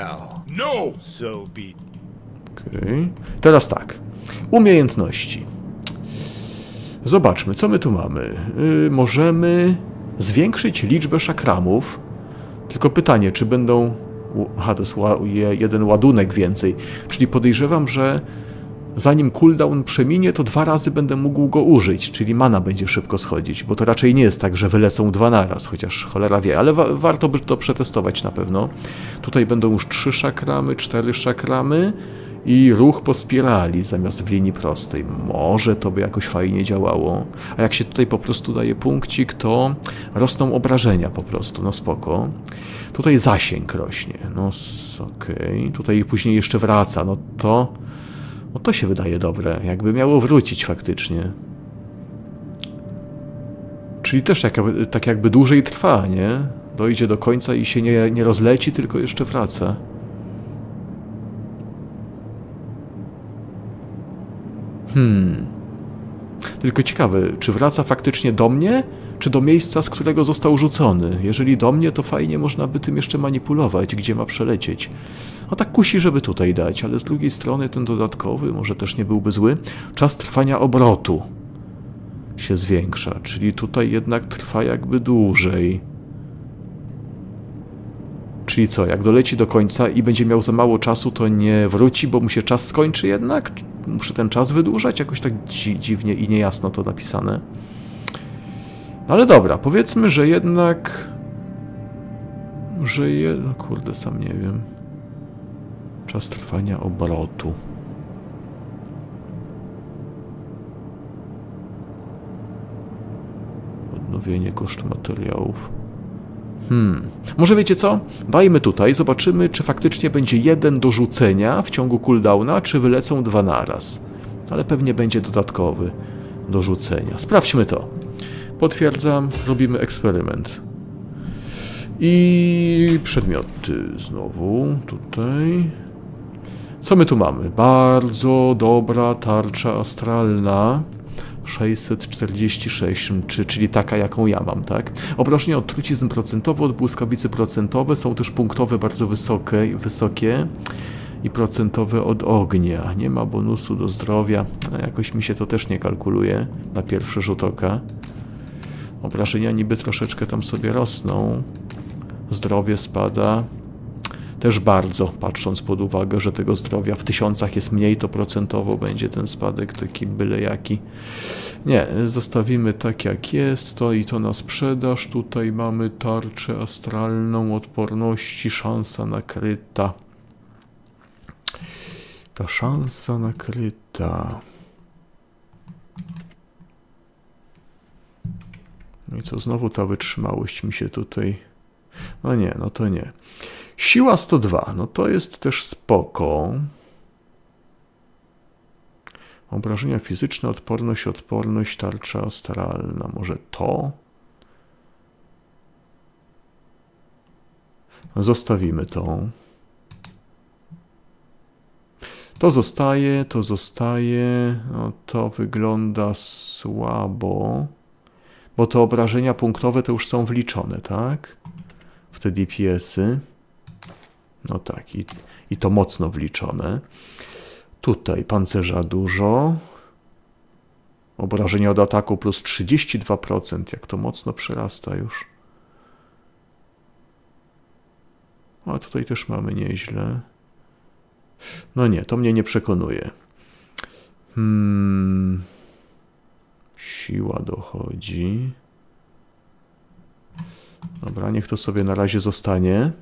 Okay. Teraz tak. Umiejętności. Zobaczmy, co my tu mamy. Yy, możemy zwiększyć liczbę szakramów. Tylko pytanie, czy będą... Aha, to jest jeden ładunek więcej. Czyli podejrzewam, że zanim cooldown przeminie, to dwa razy będę mógł go użyć, czyli mana będzie szybko schodzić, bo to raczej nie jest tak, że wylecą dwa naraz, chociaż cholera wie, ale wa warto by to przetestować na pewno. Tutaj będą już trzy szakramy, cztery szakramy i ruch po spirali zamiast w linii prostej. Może to by jakoś fajnie działało. A jak się tutaj po prostu daje punkcik, to rosną obrażenia po prostu, no spoko. Tutaj zasięg rośnie, no okej. Okay. Tutaj później jeszcze wraca, no to... No to się wydaje dobre, jakby miało wrócić faktycznie. Czyli też jak, tak jakby dłużej trwa, nie? Dojdzie do końca i się nie, nie rozleci, tylko jeszcze wraca. Hmm. Tylko ciekawe, czy wraca faktycznie do mnie, czy do miejsca, z którego został rzucony? Jeżeli do mnie, to fajnie można by tym jeszcze manipulować, gdzie ma przelecieć. No tak kusi, żeby tutaj dać, ale z drugiej strony ten dodatkowy może też nie byłby zły. Czas trwania obrotu się zwiększa, czyli tutaj jednak trwa jakby dłużej. Czyli co, jak doleci do końca i będzie miał za mało czasu, to nie wróci, bo mu się czas skończy jednak? Muszę ten czas wydłużać? Jakoś tak dzi dziwnie i niejasno to napisane. No ale dobra, powiedzmy, że jednak... Że je... No kurde, sam nie wiem. Czas trwania obrotu. Odnowienie kosztu materiałów. Hmm. Może wiecie co? Dajmy tutaj, zobaczymy, czy faktycznie będzie jeden do rzucenia w ciągu cooldowna, czy wylecą dwa naraz. Ale pewnie będzie dodatkowy do rzucenia. Sprawdźmy to. Potwierdzam, robimy eksperyment. I przedmioty znowu tutaj. Co my tu mamy? Bardzo dobra tarcza astralna. sześćset czterdzieści sześć, czy, czyli taka, jaką ja mam, tak? Obrażenia od trucizn procentowe, od błyskawicy procentowe, są też punktowe bardzo wysokie, wysokie i procentowe od ognia. Nie ma bonusu do zdrowia, a jakoś mi się to też nie kalkuluje na pierwszy rzut oka. Obrażenia niby troszeczkę tam sobie rosną, zdrowie spada też bardzo, patrząc pod uwagę, że tego zdrowia w tysiącach jest mniej, to procentowo będzie ten spadek taki byle jaki. Nie, zostawimy tak jak jest, to i to na sprzedaż. Tutaj mamy tarczę astralną odporności, szansa nakryta. Ta szansa nakryta. No i co, znowu ta wytrzymałość mi się tutaj... No nie, no to nie. Siła sto dwa, no to jest też spoko. Obrażenia fizyczne, odporność, odporność, tarcza astralna. Może to? Zostawimy to. To zostaje, to zostaje. No to wygląda słabo. Bo te obrażenia punktowe to już są wliczone, tak? W te D P S-y. No tak, i, i to mocno wliczone. Tutaj pancerza dużo. Obrażenia od ataku plus trzydzieści dwa procent. Jak to mocno przyrasta już. A tutaj też mamy nieźle. No nie, to mnie nie przekonuje. Hmm. Siła dochodzi. Dobra, niech to sobie na razie zostanie.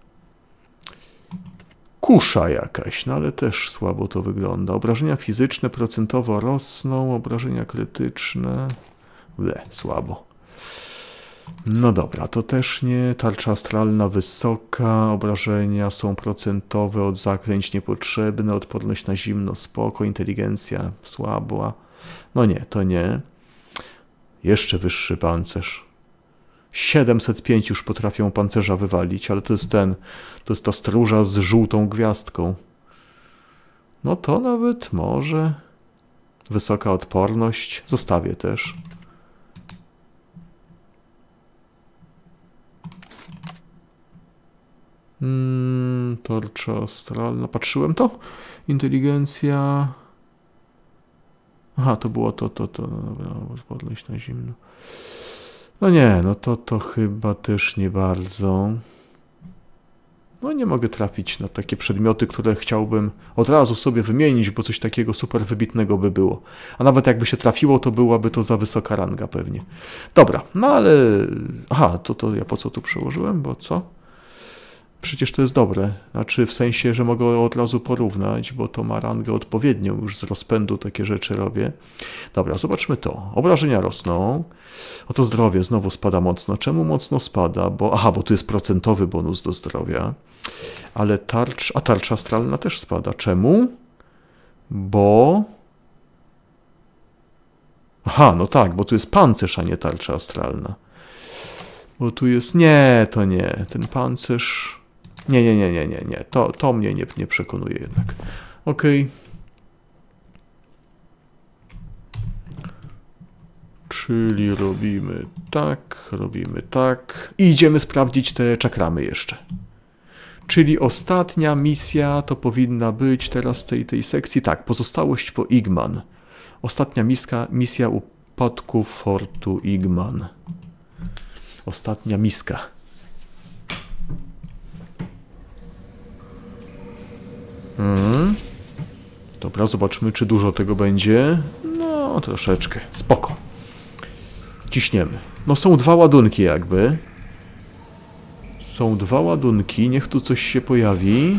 Kusza jakaś, no ale też słabo to wygląda. Obrażenia fizyczne procentowo rosną, obrażenia krytyczne... Le, słabo. No dobra, to też nie. Tarcza astralna wysoka, obrażenia są procentowe od zaklęć niepotrzebne, odporność na zimno spoko, inteligencja słaba. No nie, to nie. Jeszcze wyższy pancerz. siedemset pięć już potrafią pancerza wywalić, ale to jest ten, to jest ta stróża z żółtą gwiazdką. No to nawet może. Wysoka odporność. Zostawię też. Hmm, tarcza astralna. Patrzyłem to? Inteligencja. Aha, to było to, to, to. No dobra, odporność na zimno. No nie, no to to chyba też nie bardzo. No nie mogę trafić na takie przedmioty, które chciałbym od razu sobie wymienić, bo coś takiego super wybitnego by było. A nawet jakby się trafiło, to byłaby to za wysoka ranga pewnie. Dobra, no ale... Aha, to, to ja po co tu przełożyłem, bo co? Przecież to jest dobre. Znaczy w sensie, że mogę od razu porównać, bo to ma rangę odpowiednią. Już z rozpędu takie rzeczy robię. Dobra, zobaczmy to. Obrażenia rosną. Oto zdrowie znowu spada mocno. Czemu mocno spada? Bo, aha, bo tu jest procentowy bonus do zdrowia. Ale tarcz, a tarcza astralna też spada. Czemu? Bo... Aha, no tak, bo tu jest pancerz, a nie tarcza astralna. Bo tu jest... Nie, to nie. Ten pancerz... Nie, nie, nie, nie, nie, nie. To, to mnie nie, nie przekonuje jednak. Okej. Okay. Czyli robimy tak, robimy tak. I idziemy sprawdzić te czakramy jeszcze. Czyli ostatnia misja to powinna być teraz tej, tej sekcji. Tak, pozostałość po Igman. Ostatnia miska, misja upadku fortu Igman. Ostatnia miska. Hmm. Dobra, zobaczmy, czy dużo tego będzie. No, troszeczkę. Spoko. Ciśniemy. No, są dwa ładunki jakby. Są dwa ładunki. Niech tu coś się pojawi.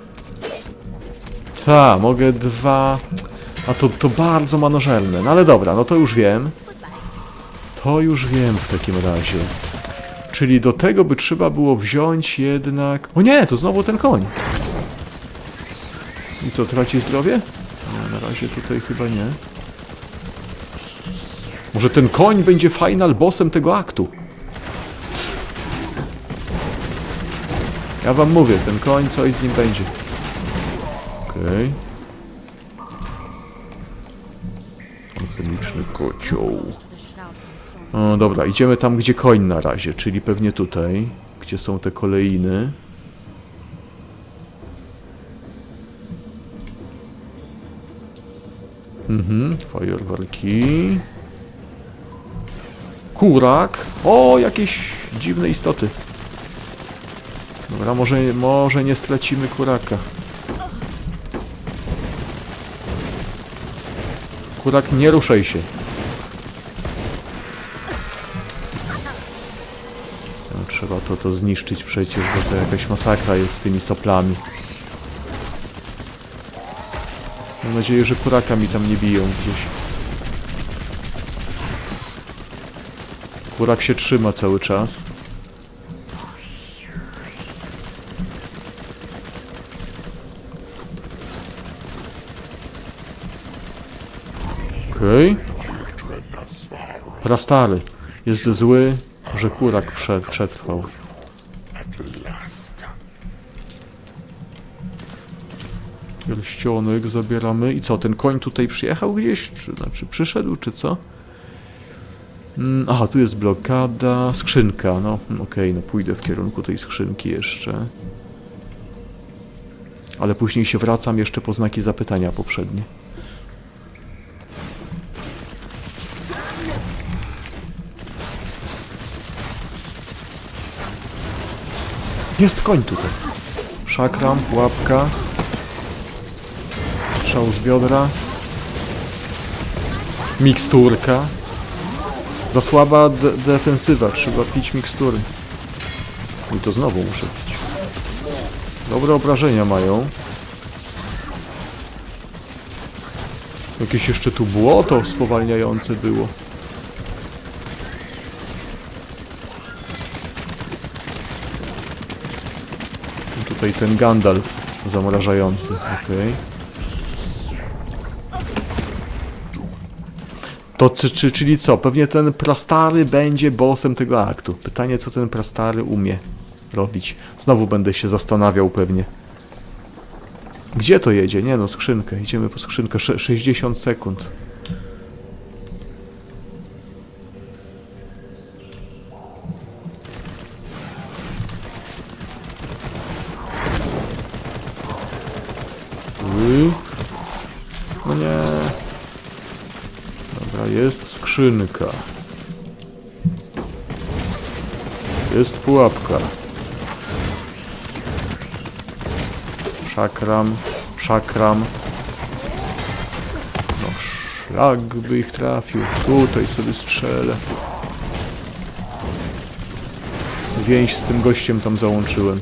Ta, mogę dwa... A to, to bardzo manożerne. No ale dobra, no to już wiem. To już wiem w takim razie. Czyli do tego by trzeba było wziąć jednak... O nie, to znowu ten koń. I co, traci zdrowie? Nie, na razie tutaj chyba nie. Może ten koń będzie final bossem tego aktu. Ja wam mówię, ten koń, coś z nim będzie. Okej. Okay. Alchemiczny kocioł. O, dobra, idziemy tam, gdzie koń na razie, czyli pewnie tutaj, gdzie są te kolejny. Mhm, fajerwerki. Kurak. O, jakieś dziwne istoty. Dobra, może, może nie stracimy kuraka. Kurak, nie ruszaj się. No, trzeba to, to zniszczyć przecież, bo to jakaś masakra jest z tymi soplami. Mam nadzieję, że kuraka mi tam nie biją gdzieś. Kurak się trzyma cały czas. Okej. Okay. Prastary. Jest zły, że kurak przetrwał. Pierścionek zabieramy. I co, ten koń tutaj przyjechał gdzieś? Czy, znaczy przyszedł, czy co? Mm, aha, tu jest blokada. Skrzynka, no okej, okay, no pójdę w kierunku tej skrzynki jeszcze. Ale później się wracam jeszcze po znaki zapytania poprzednie. Jest koń tutaj. Szakram, pułapka. Strzał z biodra. Miksturka. Za słaba de defensywa, trzeba pić mikstury. I to znowu muszę pić. Dobre obrażenia mają. Jakieś jeszcze tu błoto spowalniające było. I tutaj ten Gandalf zamrażający. Okej. To czy, czy, czyli co? Pewnie ten prastary będzie bossem tego aktu. Pytanie, co ten prastary umie robić. Znowu będę się zastanawiał pewnie. Gdzie to jedzie? Nie no, skrzynkę. Idziemy po skrzynkę. Sze sześćdziesiąt sekund. Uy. No nie. Dobra, jest skrzynka. Jest pułapka. Szakram, szakram. No szlak by ich trafił. Tutaj sobie strzelę. Więź z tym gościem tam załączyłem.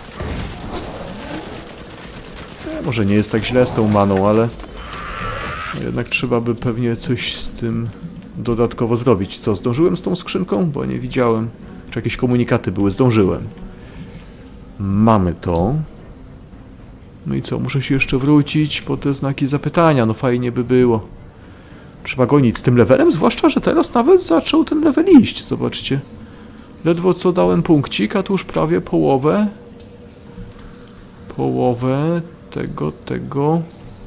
E, może nie jest tak źle z tą maną, ale jednak trzeba by pewnie coś z tym dodatkowo zrobić. Co, zdążyłem z tą skrzynką? Bo nie widziałem. Czy jakieś komunikaty były? Zdążyłem. Mamy to. No i co? Muszę się jeszcze wrócić po te znaki zapytania. No fajnie by było. Trzeba gonić z tym levelem, zwłaszcza, że teraz nawet zaczął ten level iść. Zobaczcie. Ledwo co dałem punkcik, a tu już prawie połowę. Połowę tego, tego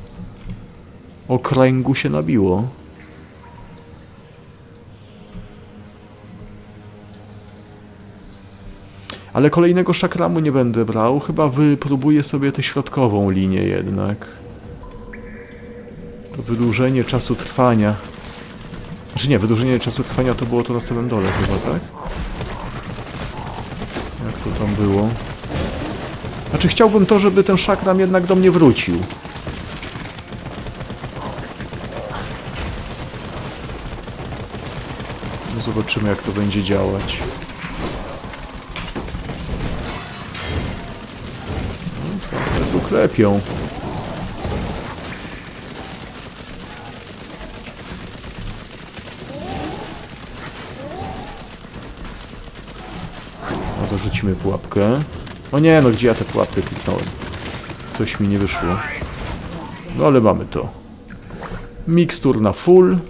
okręgu się nabiło. Ale kolejnego szakramu nie będę brał. Chyba wypróbuję sobie tę środkową linię jednak. To wydłużenie czasu trwania. Znaczy nie, wydłużenie czasu trwania to było to na samym dole chyba, tak? Jak to tam było? Znaczy chciałbym to, żeby ten szakram jednak do mnie wrócił. No zobaczymy, jak to będzie działać. Tu klepią. A zarzucimy pułapkę. O nie, no gdzie ja tę pułapkę kliknąłem? Coś mi nie wyszło. No ale mamy to. Mikstur na full.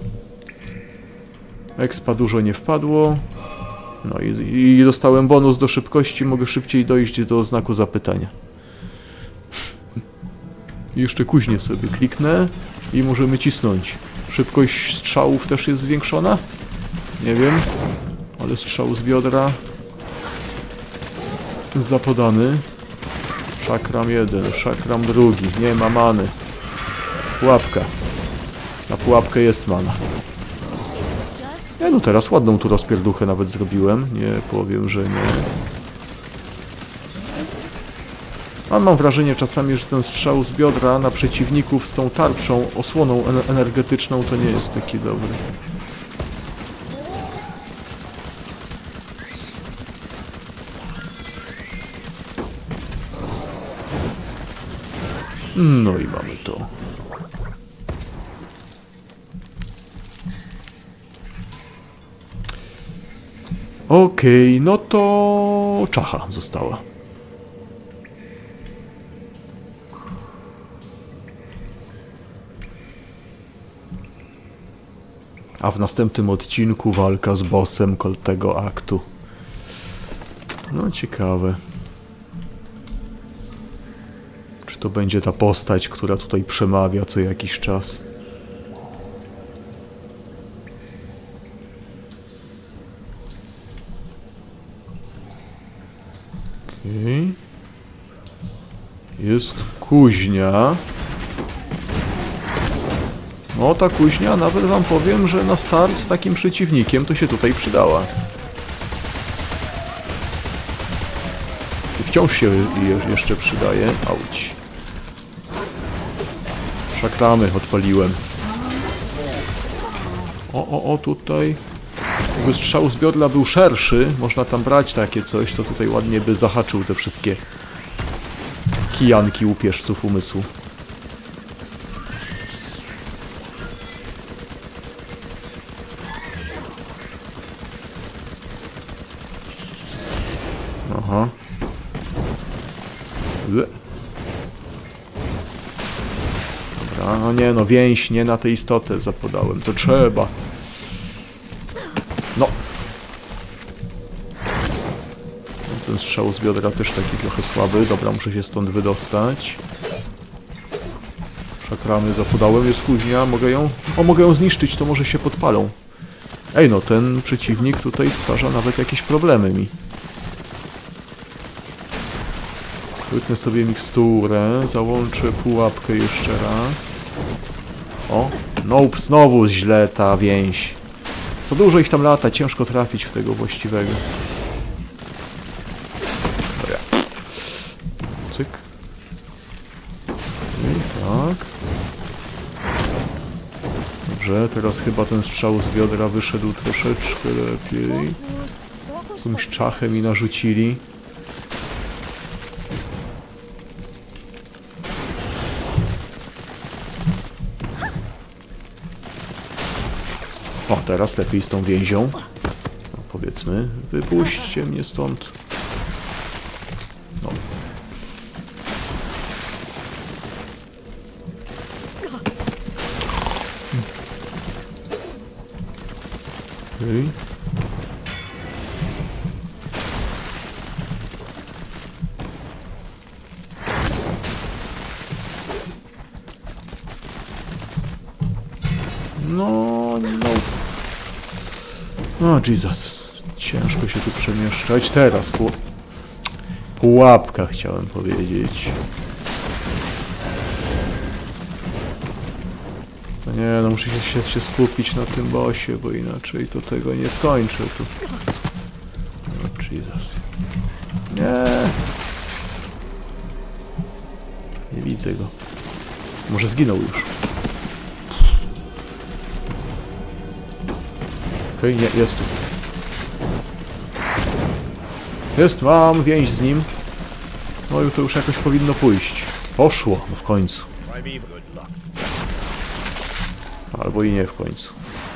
Expa dużo nie wpadło. No i, i dostałem bonus do szybkości. Mogę szybciej dojść do znaku zapytania. I jeszcze kuźnie sobie kliknę i możemy cisnąć. Szybkość strzałów też jest zwiększona? Nie wiem, ale strzał z biodra zapodany. Szakram jeden, szakram drugi. Nie ma many. Pułapka. Na pułapkę jest mana. Ja no teraz ładną tu rozpierduchę nawet zrobiłem. Nie powiem, że nie. A mam wrażenie czasami, że ten strzał z biodra na przeciwników z tą tarczą, osłoną energetyczną to nie jest taki dobry. No i mamy to. Okej, okay, no to czacha została. A w następnym odcinku walka z bossem tego aktu. No ciekawe. Czy to będzie ta postać, która tutaj przemawia co jakiś czas? Okej. Jest kuźnia. No ta kuźnia, nawet wam powiem, że na start z takim przeciwnikiem to się tutaj przydała. I wciąż się je jeszcze przydaje. Auć. Szakramy odpaliłem. O, o, o, tutaj. Jakby strzał z biodla był szerszy, można tam brać takie coś, to tutaj ładnie by zahaczył te wszystkie kijanki upierzców umysłu. Aha. Dobra, no nie no, więź, nie na tę istotę zapodałem, co trzeba. No. Ten strzał z biodra też taki trochę słaby. Dobra, muszę się stąd wydostać. Szakramy zapodałem, jest kuźnia, mogę ją... O, mogę ją zniszczyć, to może się podpalą. Ej no, ten przeciwnik tutaj stwarza nawet jakieś problemy mi. Wytnę sobie miksturę, załączę pułapkę jeszcze raz. O, nope, znowu źle ta więź. Za dużo ich tam lata, ciężko trafić w tego właściwego. Dobra. Cyk. I tak. Dobrze, teraz chyba ten strzał z biodra wyszedł troszeczkę lepiej. Jakimś czachem mi narzucili. O, teraz lepiej z tą więzią. No, powiedzmy, wypuśćcie mnie stąd. No. Okay. No, no. O, Jesus. Ciężko się tu przemieszczać. Teraz pu... pułapka chciałem powiedzieć. No nie, no muszę się, się skupić na tym bossie, bo inaczej to tego nie skończę tu. O, Jesus. Nie. Nie widzę go. Może zginął już. Okej, okay, nie, jest tu. Jest, mam więź z nim. No i to już jakoś powinno pójść. Poszło, no w końcu. Albo i nie w końcu.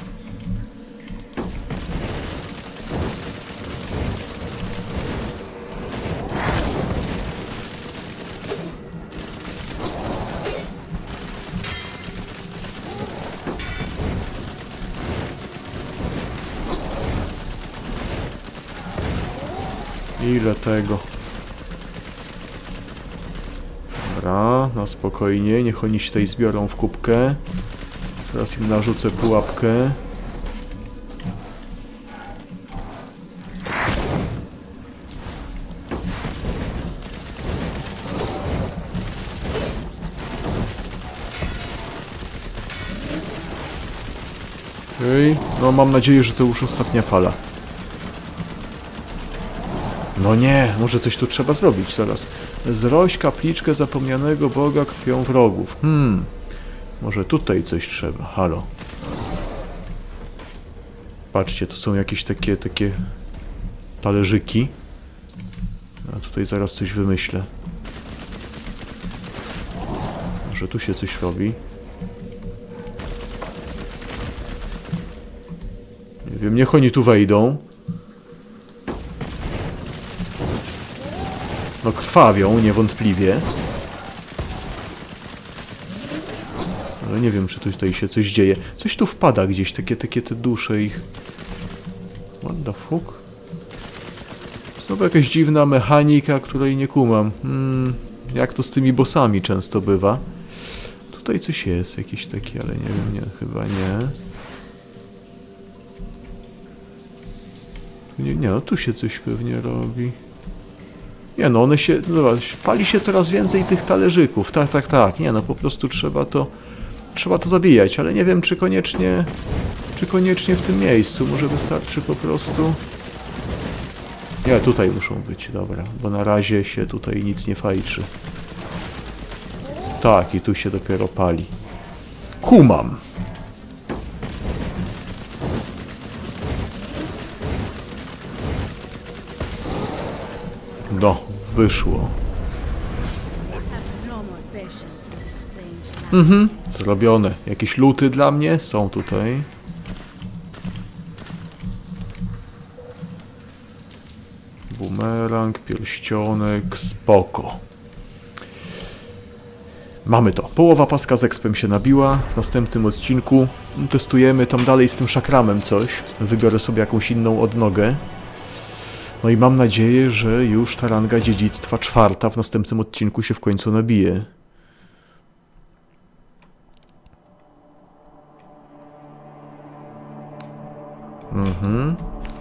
Ile tego? Dobra, na spokojnie, niech oni się tutaj zbiorą w kubkę. Teraz im narzucę pułapkę. Okej, okay. No mam nadzieję, że to już ostatnia fala. No nie, może coś tu trzeba zrobić zaraz. Zrość kapliczkę zapomnianego Boga krwią wrogów. Hmm, może tutaj coś trzeba. Halo. Patrzcie, tu są jakieś takie, takie talerzyki. A tutaj zaraz coś wymyślę. Może tu się coś robi. Nie wiem, niech oni tu wejdą. No krwawią, niewątpliwie. Ale nie wiem, czy tutaj się coś dzieje. Coś tu wpada gdzieś, takie, takie te dusze ich. What the fuck? Znowu jakaś dziwna mechanika, której nie kumam. Hmm, jak to z tymi bossami często bywa. Tutaj coś jest, jakieś takie, ale nie wiem, nie, chyba nie. Nie, nie, no tu się coś pewnie robi. Nie no, one się, zobacz, pali się coraz więcej tych talerzyków, tak, tak, tak, nie no, po prostu trzeba to, trzeba to zabijać, ale nie wiem, czy koniecznie, czy koniecznie w tym miejscu, może wystarczy po prostu... Nie, tutaj muszą być, dobra, bo na razie się tutaj nic nie fajczy. Tak, i tu się dopiero pali. Kumam! No, wyszło. Mhm, zrobione. Jakieś luty dla mnie są tutaj. Bumerang, pierścionek, spoko. Mamy to. Połowa paska z expem się nabiła. W następnym odcinku testujemy tam dalej z tym szakramem coś. Wybiorę sobie jakąś inną odnogę. No i mam nadzieję, że już ta ranga dziedzictwa czwarta w następnym odcinku się w końcu nabije. Mhm.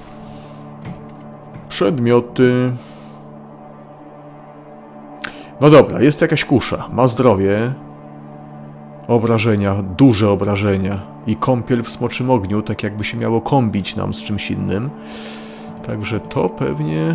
Przedmioty. No dobra, jest jakaś kusza. Ma zdrowie. Obrażenia, duże obrażenia. I kąpiel w smoczym ogniu, tak jakby się miało kombić nam z czymś innym. Także to pewnie...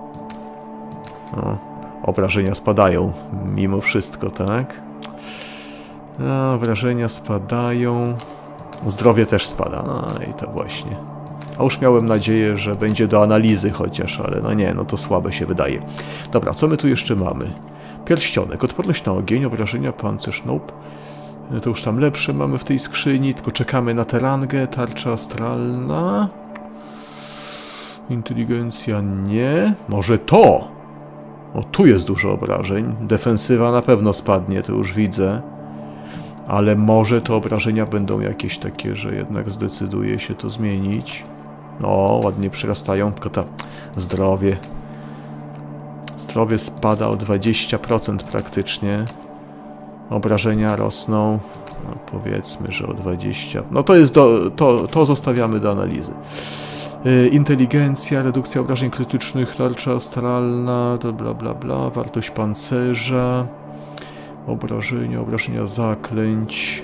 O, obrażenia spadają, mimo wszystko, tak? No, obrażenia spadają... Zdrowie też spada, no i to właśnie. A już miałem nadzieję, że będzie do analizy chociaż, ale no nie, no to słabe się wydaje. Dobra, co my tu jeszcze mamy? Pierścionek, odporność na ogień, obrażenia, pancerz, nope. To już tam lepsze mamy w tej skrzyni, tylko czekamy na tę rangę, tarcza astralna... Inteligencja nie. Może to? O, tu jest dużo obrażeń. Defensywa na pewno spadnie, to już widzę. Ale może te obrażenia będą jakieś takie, że jednak zdecyduje się to zmienić. No, ładnie przyrastają, tylko to zdrowie. Zdrowie spada o dwadzieścia procent praktycznie. Obrażenia rosną. No, powiedzmy, że o dwadzieścia procent. No to jest do, to, to zostawiamy do analizy. Inteligencja, redukcja obrażeń krytycznych, tarcza astralna, to bla bla bla, wartość pancerza, obrażenia, obrażenia zaklęć.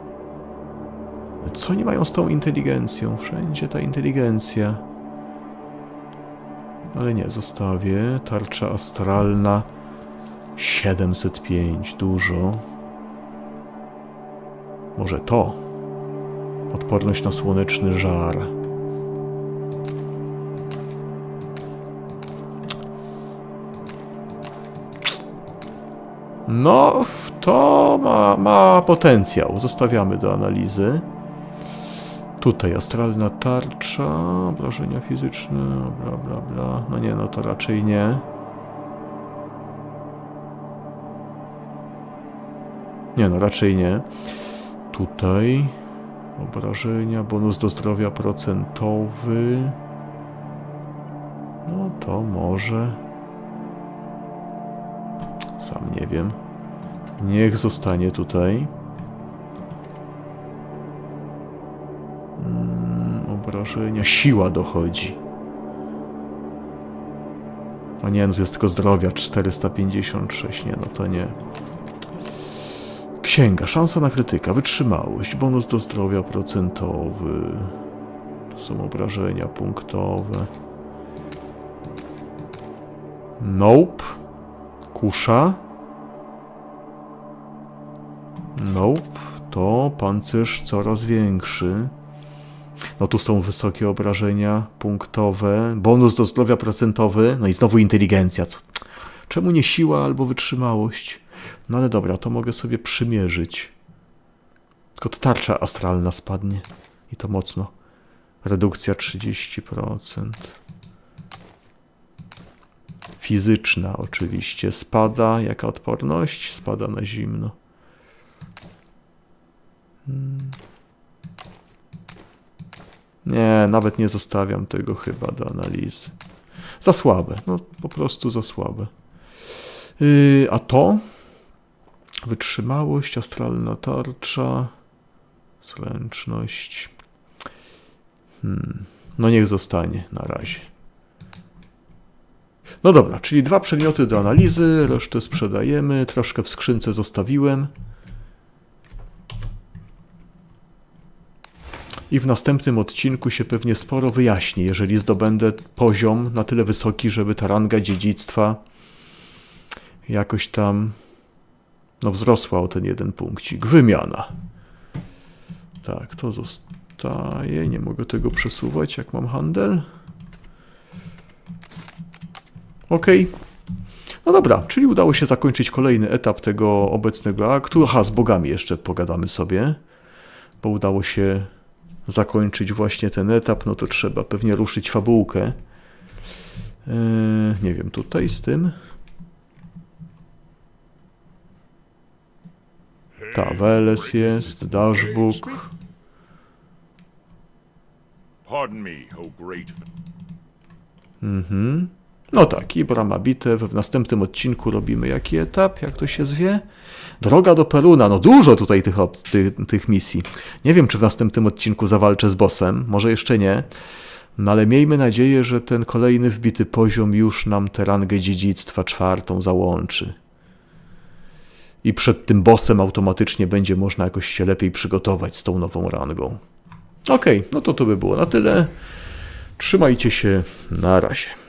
Co oni mają z tą inteligencją? Wszędzie ta inteligencja. Ale nie, zostawię. Tarcza astralna siedemset pięć, dużo. Może to? Odporność na słoneczny żar. No, to ma, ma potencjał. Zostawiamy do analizy. Tutaj astralna tarcza, obrażenia fizyczne, bla bla bla. No nie, no to raczej nie. Nie, no raczej nie. Tutaj obrażenia, bonus do zdrowia procentowy. No to może... Sam nie wiem. Niech zostanie tutaj. Hmm, obrażenia. Siła dochodzi. A nie, no to jest tylko zdrowia. czterysta pięćdziesiąt sześć. Nie, no to nie. Księga. Szansa na krytyka. Wytrzymałość. Bonus do zdrowia procentowy. Tu są obrażenia punktowe. Nope. Kusza. Nope. To pancerz coraz większy. No tu są wysokie obrażenia punktowe. Bonus do zdrowia procentowy. No i znowu inteligencja. Co? Czemu nie siła albo wytrzymałość? No ale dobra, to mogę sobie przymierzyć. Tylko tarcza astralna spadnie. I to mocno. Redukcja trzydzieści procent. Fizyczna oczywiście spada. Jaka odporność? Spada na zimno. Hmm. Nie, nawet nie zostawiam tego chyba do analizy. Za słabe. No po prostu za słabe. Yy, a to? Wytrzymałość, astralna tarcza, zręczność. Hmm. No niech zostanie na razie. No dobra, czyli dwa przedmioty do analizy, resztę sprzedajemy, troszkę w skrzynce zostawiłem. I w następnym odcinku się pewnie sporo wyjaśni, jeżeli zdobędę poziom na tyle wysoki, żeby ta ranga dziedzictwa jakoś tam no, wzrosła o ten jeden punkcik. Wymiana. Tak, to zostaje. Nie mogę tego przesuwać, jak mam handel. Ok. No dobra, czyli udało się zakończyć kolejny etap tego obecnego aktu. Aha, z bogami jeszcze pogadamy sobie, bo udało się zakończyć właśnie ten etap, no to trzeba pewnie ruszyć fabułkę. Yy, nie wiem, tutaj z tym. Ta, Weles jest, Dashbook. Mhm. No tak, i brama bitew. W następnym odcinku robimy jaki etap, jak to się zwie? Droga do Peruna. No dużo tutaj tych, tych, tych misji. Nie wiem, czy w następnym odcinku zawalczę z bossem, może jeszcze nie. No ale miejmy nadzieję, że ten kolejny wbity poziom już nam tę rangę dziedzictwa czwartą załączy. I przed tym bossem automatycznie będzie można jakoś się lepiej przygotować z tą nową rangą. Okej, no to to by było na tyle. Trzymajcie się, na razie.